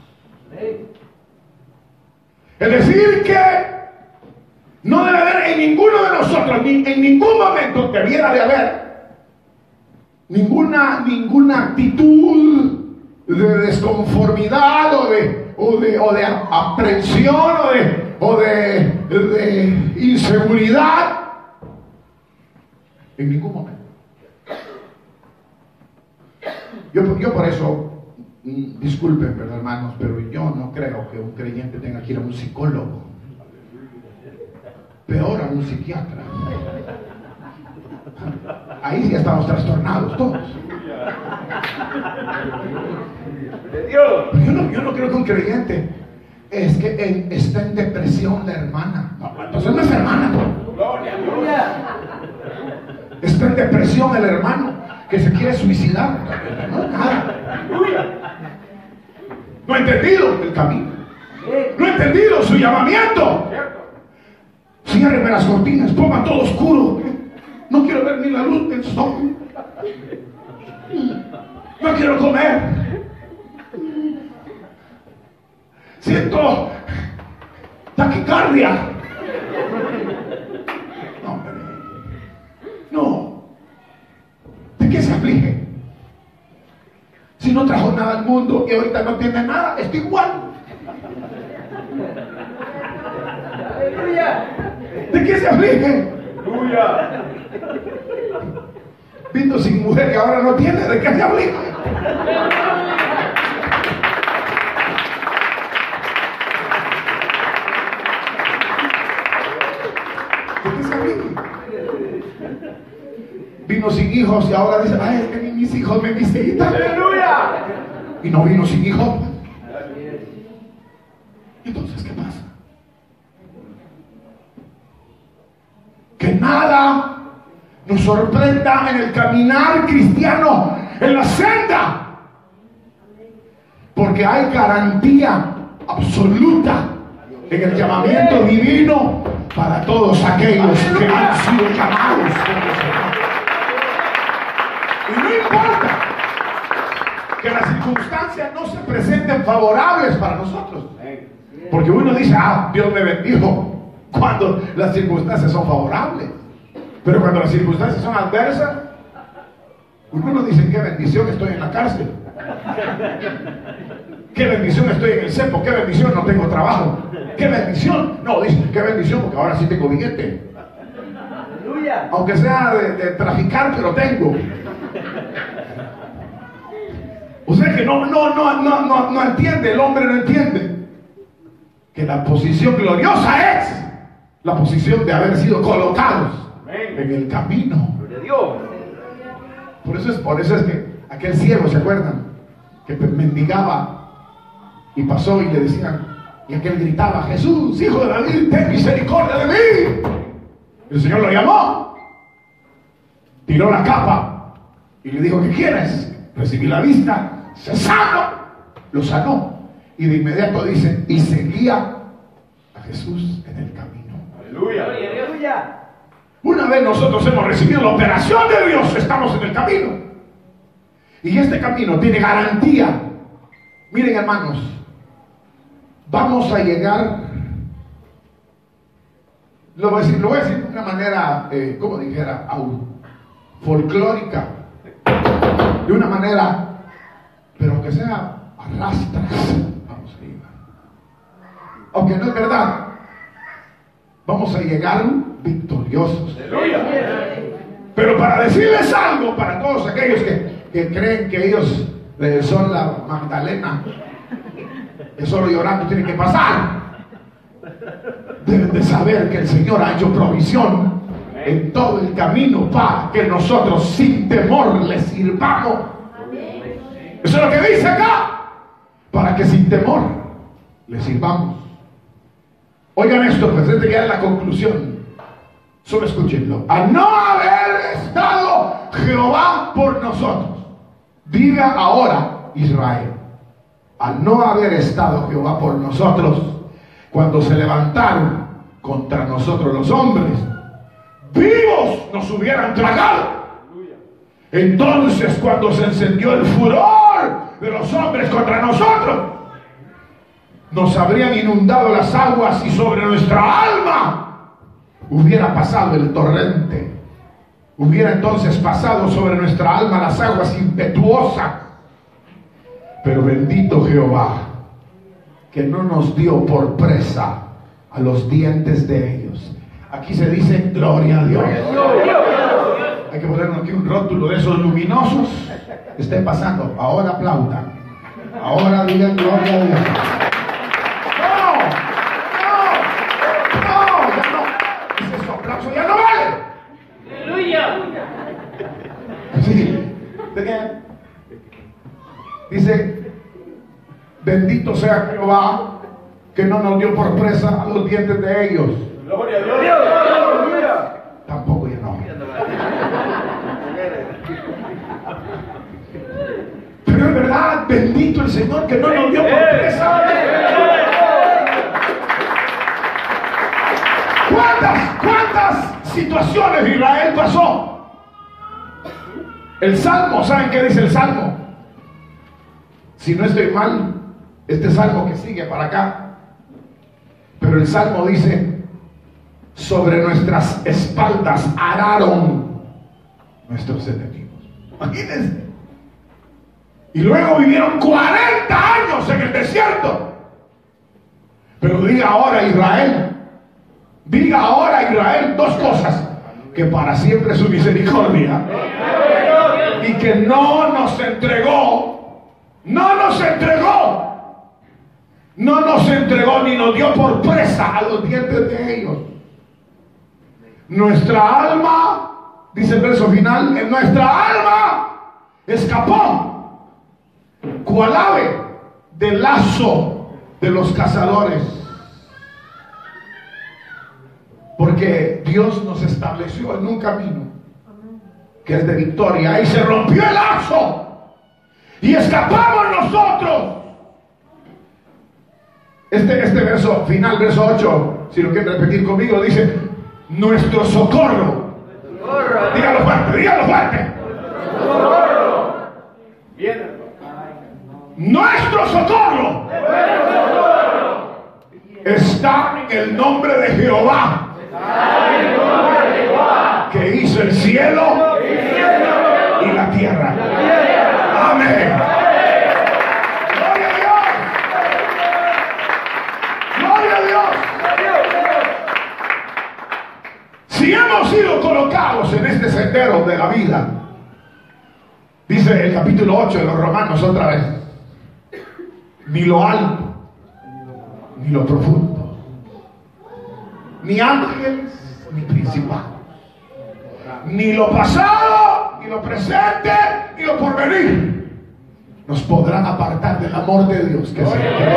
Es decir que no debe haber en ninguno de nosotros, ni en ningún momento debiera de haber ninguna, ninguna actitud de desconformidad o de o de, o de aprensión o de, o de, de inseguridad en ningún momento. Yo, yo por eso, disculpen, perdón, hermanos, pero yo no creo que un creyente tenga que ir a un psicólogo, peor a un psiquiatra. Ahí sí estamos trastornados todos. Pero yo no, yo no creo que un creyente es que en, está en depresión la hermana. No, entonces no es hermana. Está en depresión el hermano que se quiere suicidar. No, nada. No ha entendido el camino. No ha entendido su llamamiento. Ciérrenme las cortinas, pongan todo oscuro. No quiero ver ni la luz del sol. No quiero comer. Siento taquicardia. No, hombre. No. ¿De qué se aflige? Si no trajo nada al mundo y ahorita no tiene nada, está igual. ¿De qué se aflige? Vino sin mujer y ahora no tiene. ¿De qué se aflige? ¿De qué se aflige? Vino sin hijos y ahora dice, ay, es que ni mis hijos me visitan. ¡Aleluya! Y no vino sin hijos. Entonces, ¿qué pasa? Que nada nos sorprenda en el caminar cristiano, en la senda Porque hay garantía absoluta en el llamamiento divino para todos aquellos que han sido llamados por el Señor. Y no importa que las circunstancias no se presenten favorables para nosotros, porque uno dice, ah, Dios me bendijo cuando las circunstancias son favorables, pero cuando las circunstancias son adversas, uno no dice, qué bendición estoy en la cárcel, qué bendición estoy en el cepo, qué bendición no tengo trabajo, qué bendición, no, dice, qué bendición porque ahora sí tengo billete, aunque sea de, de traficar, pero tengo. O sea que no, no, no, no, no, no entiende, el hombre no entiende que la posición gloriosa es la posición de haber sido colocados en el camino. Por eso es, por eso es que aquel ciego, ¿se acuerdan? Que mendigaba y pasó y le decían, y aquel gritaba, Jesús, hijo de David, ten misericordia de mí. El Señor lo llamó, tiró la capa y le dijo, ¿qué quieres? Recibí la vista, se sanó, lo sanó, y de inmediato dice, y seguía a Jesús en el camino. Aleluya, aleluya. Una vez nosotros hemos recibido la operación de Dios, estamos en el camino, y este camino tiene garantía. Miren, hermanos, vamos a llegar, lo voy a decir, lo voy a decir de una manera, eh, como dijera, aún folclórica, de una manera, pero aunque sea arrastras, vamos a llegar. Aunque no es verdad, vamos a llegar victoriosos. Pero para decirles algo, para todos aquellos que, que creen que ellos eh, son la Magdalena, que solo llorando tienen que pasar, deben de saber que el Señor ha hecho provisión en todo el camino para que nosotros sin temor le sirvamos. Eso es lo que dice acá, para que sin temor le sirvamos. Oigan esto, pues este ya es la conclusión. Solo escúchenlo. Al no haber estado Jehová por nosotros, diga ahora Israel, al no haber estado Jehová por nosotros, cuando se levantaron contra nosotros los hombres, vivos nos hubieran tragado. Entonces, cuando se encendió el furor de los hombres contra nosotros, nos habrían inundado las aguas y sobre nuestra alma hubiera pasado el torrente. Hubiera entonces pasado sobre nuestra alma las aguas impetuosas. Pero bendito Jehová, que no nos dio por presa a los dientes de ellos. Aquí se dice gloria a Dios. Hay que ponernos aquí un rótulo de esos luminosos. Estén pasando, ahora aplaudan, ahora digan gloria a Dios. No, no, no, ya no. Ese aplauso ya no vale. Aleluya. Sí. Dice, bendito sea Jehová, que no nos dio por presa a los dientes de ellos. Gloria a Dios. Tampoco ya no. Pero es verdad, bendito el Señor que no nos dio por presa. ¿Cuántas, cuántas situaciones Israel pasó? El Salmo, ¿saben qué dice el Salmo? Si no estoy mal, este Salmo que sigue para acá, pero el Salmo dice, sobre nuestras espaldas araron nuestros enemigos. Imagínense. Y luego vivieron cuarenta años en el desierto. Pero diga ahora Israel, diga ahora Israel dos cosas: que para siempre es su misericordia y que no nos entregó, no nos entregó, no nos entregó ni nos dio por presa a los dientes de ellos. Nuestra alma, dice el verso final, en nuestra alma escapó cual ave del lazo de los cazadores, porque Dios nos estableció en un camino que es de victoria. Ahí se rompió el lazo y escapamos nosotros Este, este verso final, verso ocho, si lo quieren repetir conmigo, dice: nuestro socorro. Dígalo fuerte, dígalo fuerte. Nuestro socorro está en el nombre de Jehová, que hizo el cielo y la tierra. Amén. Gloria a Dios. Gloria a Dios. Si hemos sido colocados en este sendero de la vida, dice el capítulo ocho de los Romanos otra vez: ni lo alto, ni lo profundo, ni ángeles, ni principados, ni lo pasado, ni lo presente, ni lo porvenir nos podrán apartar del amor de Dios que es en Cristo.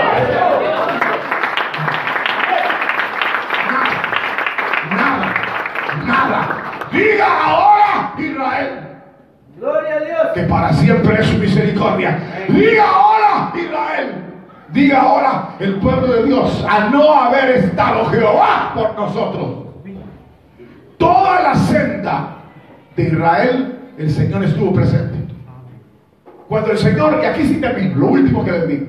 Nada, nada. Diga ahora, Israel, Gloria a Dios, que para siempre es su misericordia. Diga ahora, Israel. Diga ahora, el pueblo de Dios, a no haber estado Jehová por nosotros. Toda la senda de Israel, el Señor estuvo presente. Cuando el Señor, que aquí sí termino, lo último que les digo,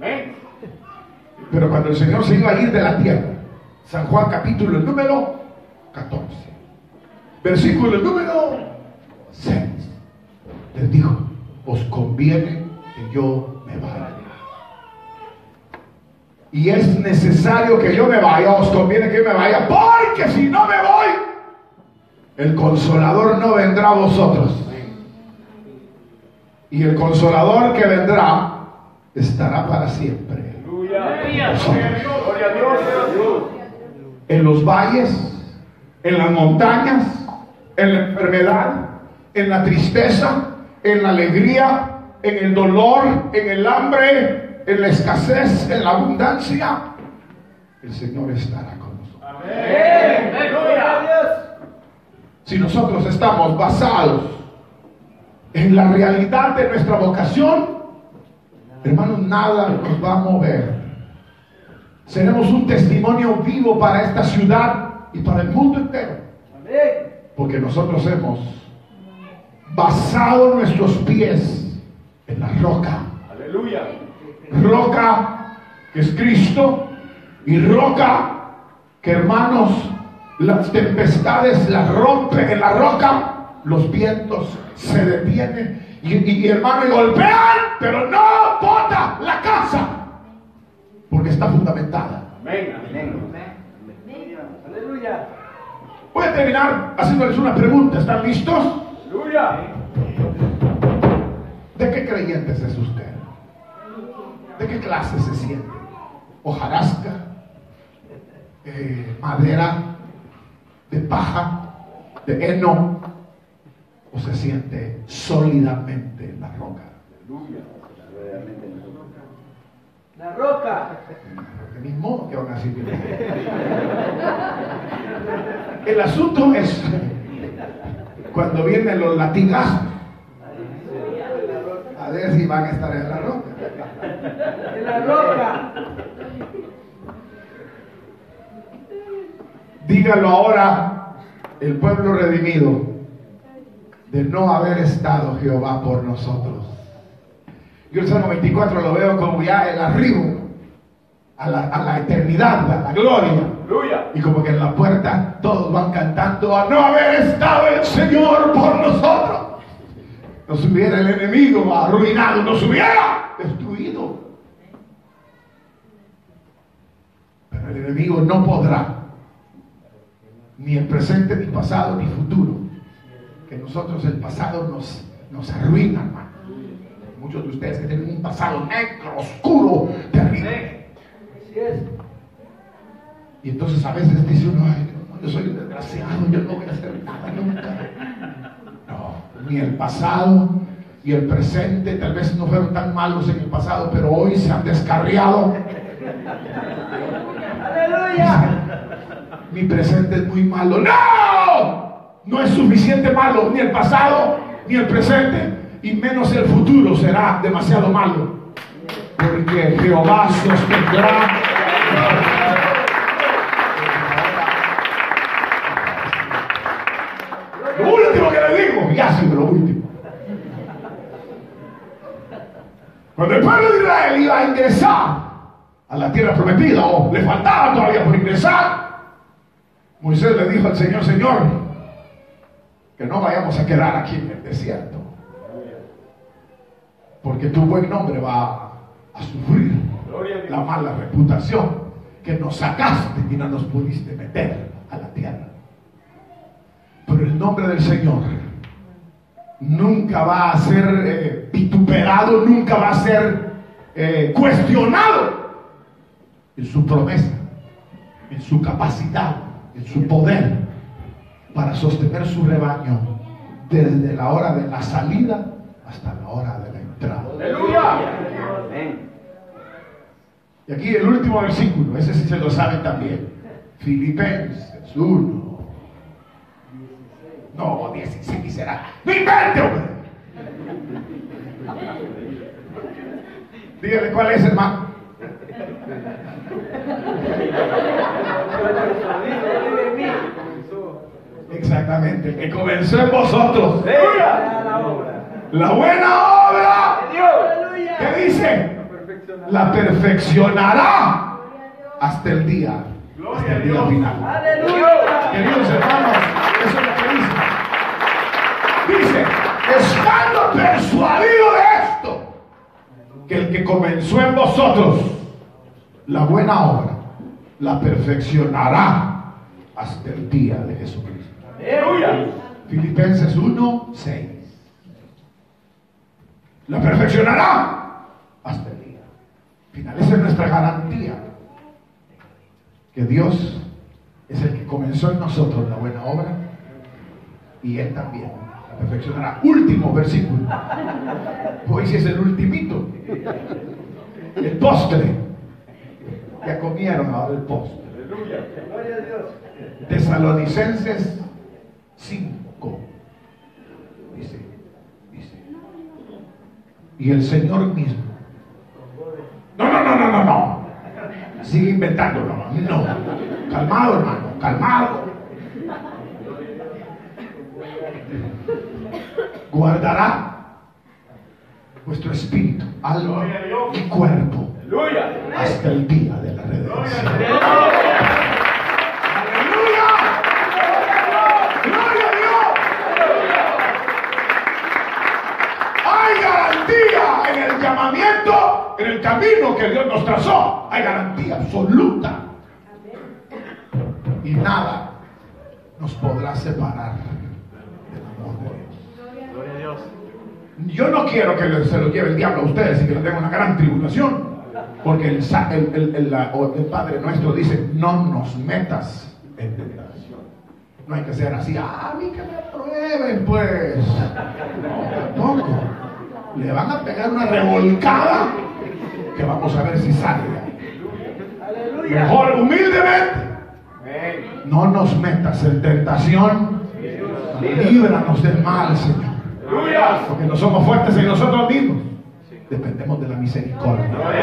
pero cuando el Señor se iba a ir de la tierra, San Juan capítulo número catorce, versículo número seis, les dijo: os conviene que yo me vaya. Y es necesario que yo me vaya, os conviene que yo me vaya, porque si no me voy, el Consolador no vendrá a vosotros. Y el Consolador que vendrá estará para siempre. En los valles, en las montañas, en la enfermedad, en la tristeza, en la alegría, en el dolor, en el hambre, en la escasez, en la abundancia, el Señor estará con nosotros. amén. Gloria a Dios. Si nosotros estamos basados en la realidad de nuestra vocación, hermanos, nada nos va a mover. Seremos un testimonio vivo para esta ciudad y para el mundo entero. Amén. Porque nosotros hemos basado nuestros pies en la roca. Aleluya. Roca que es Cristo, y roca que, hermanos, las tempestades las rompe en la roca, los vientos se detienen y, y, y hermano, y golpean, pero no bota la casa, porque está fundamentada. Amén. Amén. Aleluya. Voy a terminar haciéndoles una pregunta. ¿Están listos? Aleluya. ¿De qué creyentes es usted? ¿De qué clase se siente? ¿Hojarasca? Eh, ¿Madera? ¿De paja? ¿De heno? ¿O se siente sólidamente en la roca? La roca. De mismo que van a decir. El asunto es cuando vienen los latigazos, a ver si van a estar en la roca. En la roca. Dígalo ahora, el pueblo redimido, de no haber estado Jehová por nosotros. Yo el Salmo veinticuatro lo veo como ya el arribo a la, a la eternidad, a la gloria. Aleluya. Y como que en la puerta todos van cantando: a no haber estado el Señor por nosotros, nos hubiera el enemigo arruinado, nos hubiera destruido. Pero el enemigo no podrá, ni el presente, ni pasado, ni futuro. Que nosotros el pasado nos, nos arruina, hermano. Muchos de ustedes que tienen un pasado negro, oscuro, terrible. Así es. Y entonces a veces dice uno: ay, no, yo soy un desgraciado, yo no voy a hacer nada nunca. No, ni el pasado y el presente tal vez no fueron tan malos en el pasado, pero hoy se han descarriado. Aleluya. Mi presente es muy malo. ¡No! No es suficiente malo, ni el pasado, ni el presente, y menos el futuro será demasiado malo. porque Jehová sostendrá. Lo último que le digo, ya sigo lo último. Cuando el pueblo de Israel iba a ingresar a la tierra prometida, o le faltaba todavía por ingresar, Moisés le dijo al Señor: Señor, que no vayamos a quedar aquí en el desierto, porque tu buen nombre va a sufrir la mala reputación que nos sacaste y no nos pudiste meter a la tierra. Pero el nombre del Señor nunca va a ser eh, vituperado, nunca va a ser eh, cuestionado en su promesa, en su capacidad, en su poder para sostener su rebaño desde la hora de la salida hasta la hora de la entrada. ¡Aleluya! Y aquí el último versículo, ese sí se lo saben también. Filipenses uno. No, dieciséis será. ¡No invente, hombre! Dígale cuál es, hermano. Exactamente, el que comenzó en vosotros. La buena obra. ¿Qué dice? La perfeccionará hasta el día, hasta el día final. Queridos hermanos, eso es lo que dice. Dice, estando persuadido de esto, que el que comenzó en vosotros la buena obra, la perfeccionará hasta el día de Jesucristo. Filipenses uno, seis. La perfeccionará hasta el día final. Esa es nuestra garantía, que Dios es el que comenzó en nosotros la buena obra y Él también la perfeccionará. Último versículo. Hoy sí es el ultimito. El postre. Ya comieron ahora el postre. Gloria a Dios. Tesalonicenses cinco. Dice, dice. Y el Señor mismo. No, no, no, no, no, no. Sigue inventando, no, no. Calmado, hermano, calmado. Guardará vuestro espíritu, alma y cuerpo hasta el día de la redención. ¡Aleluya! ¡Gloria a Dios! Hay garantía en el llamamiento, en el camino que Dios nos trazó. Hay garantía absoluta. Y nada nos podrá separar del amor de Dios. Gloria a Dios. Yo no quiero que se lo lleve el diablo a ustedes y que no tengan una gran tribulación, porque el, el, el, el, la- o el Padre nuestro dice: no nos metas en tentación. No hay que ser así: "Ah, a mí que me prueben, pues". No, tampoco. Le van a pegar una revolcada que vamos a ver si sale de ahí. Aleluya. Mejor humildemente: no nos metas en tentación, líbranos del mal, Señor. Porque no somos fuertes en nosotros mismos, dependemos de la misericordia.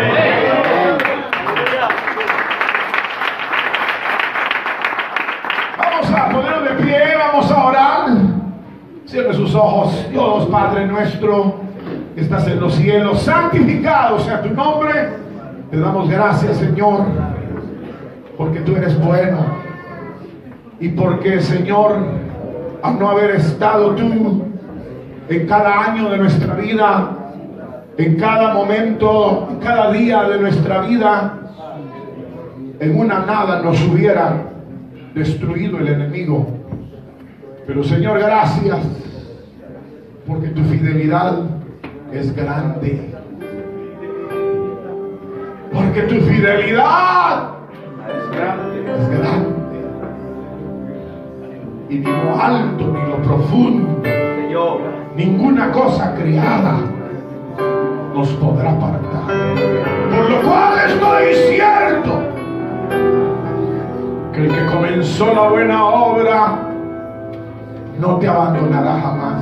Vamos a ponernos de pie, vamos a orar. Cierre sus ojos. Dios Padre nuestro que estás en los cielos, santificado sea tu nombre. Te damos gracias, Señor, porque tú eres bueno y porque, Señor, al no haber estado tú en cada año de nuestra vida, en cada momento, en cada día de nuestra vida, en una nada nos hubiera destruido el enemigo. Pero, Señor, gracias, porque tu fidelidad es grande. Porque tu fidelidad Es grande. es grande. Y ni lo alto ni lo profundo, ninguna cosa criada nos podrá apartar. Por lo cual estoy cierto que el que comenzó la buena obra no te abandonará jamás.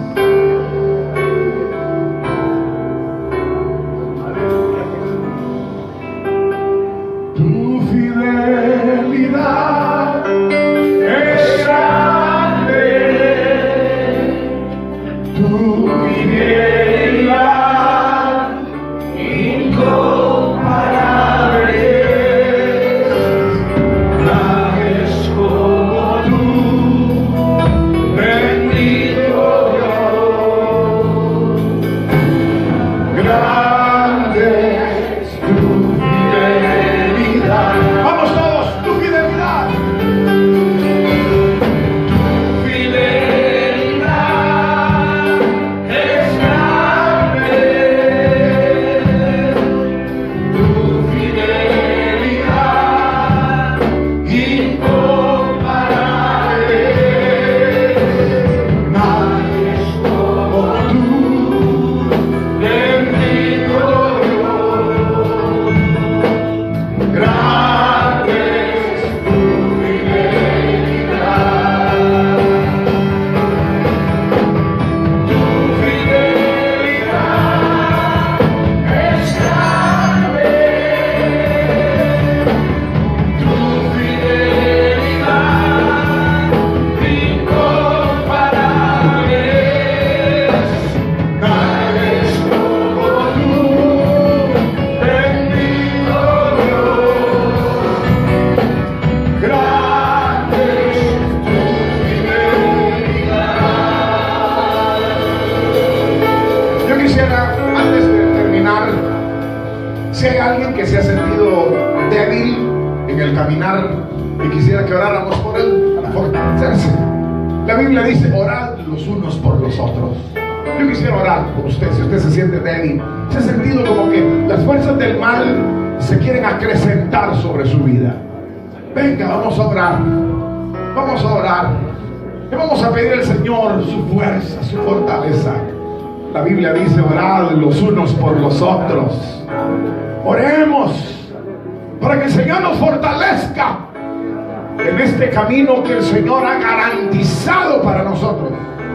y quisiera que oráramos por él para fortalecerse. La Biblia dice: orad los unos por los otros. Yo quisiera orar por usted. Si usted se siente débil, se ha sentido como que las fuerzas del mal se quieren acrecentar sobre su vida, venga, vamos a orar. Vamos a orar y vamos a pedir al Señor su fuerza, su fortaleza. La Biblia dice: orad los unos por los otros. Oremos para que el Señor nos fortalezca en este camino que el Señor ha garantizado para nosotros.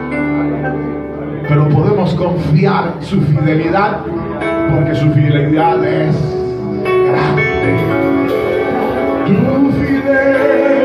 Pero podemos confiar en su fidelidad, porque su fidelidad es grande. Tu fidelidad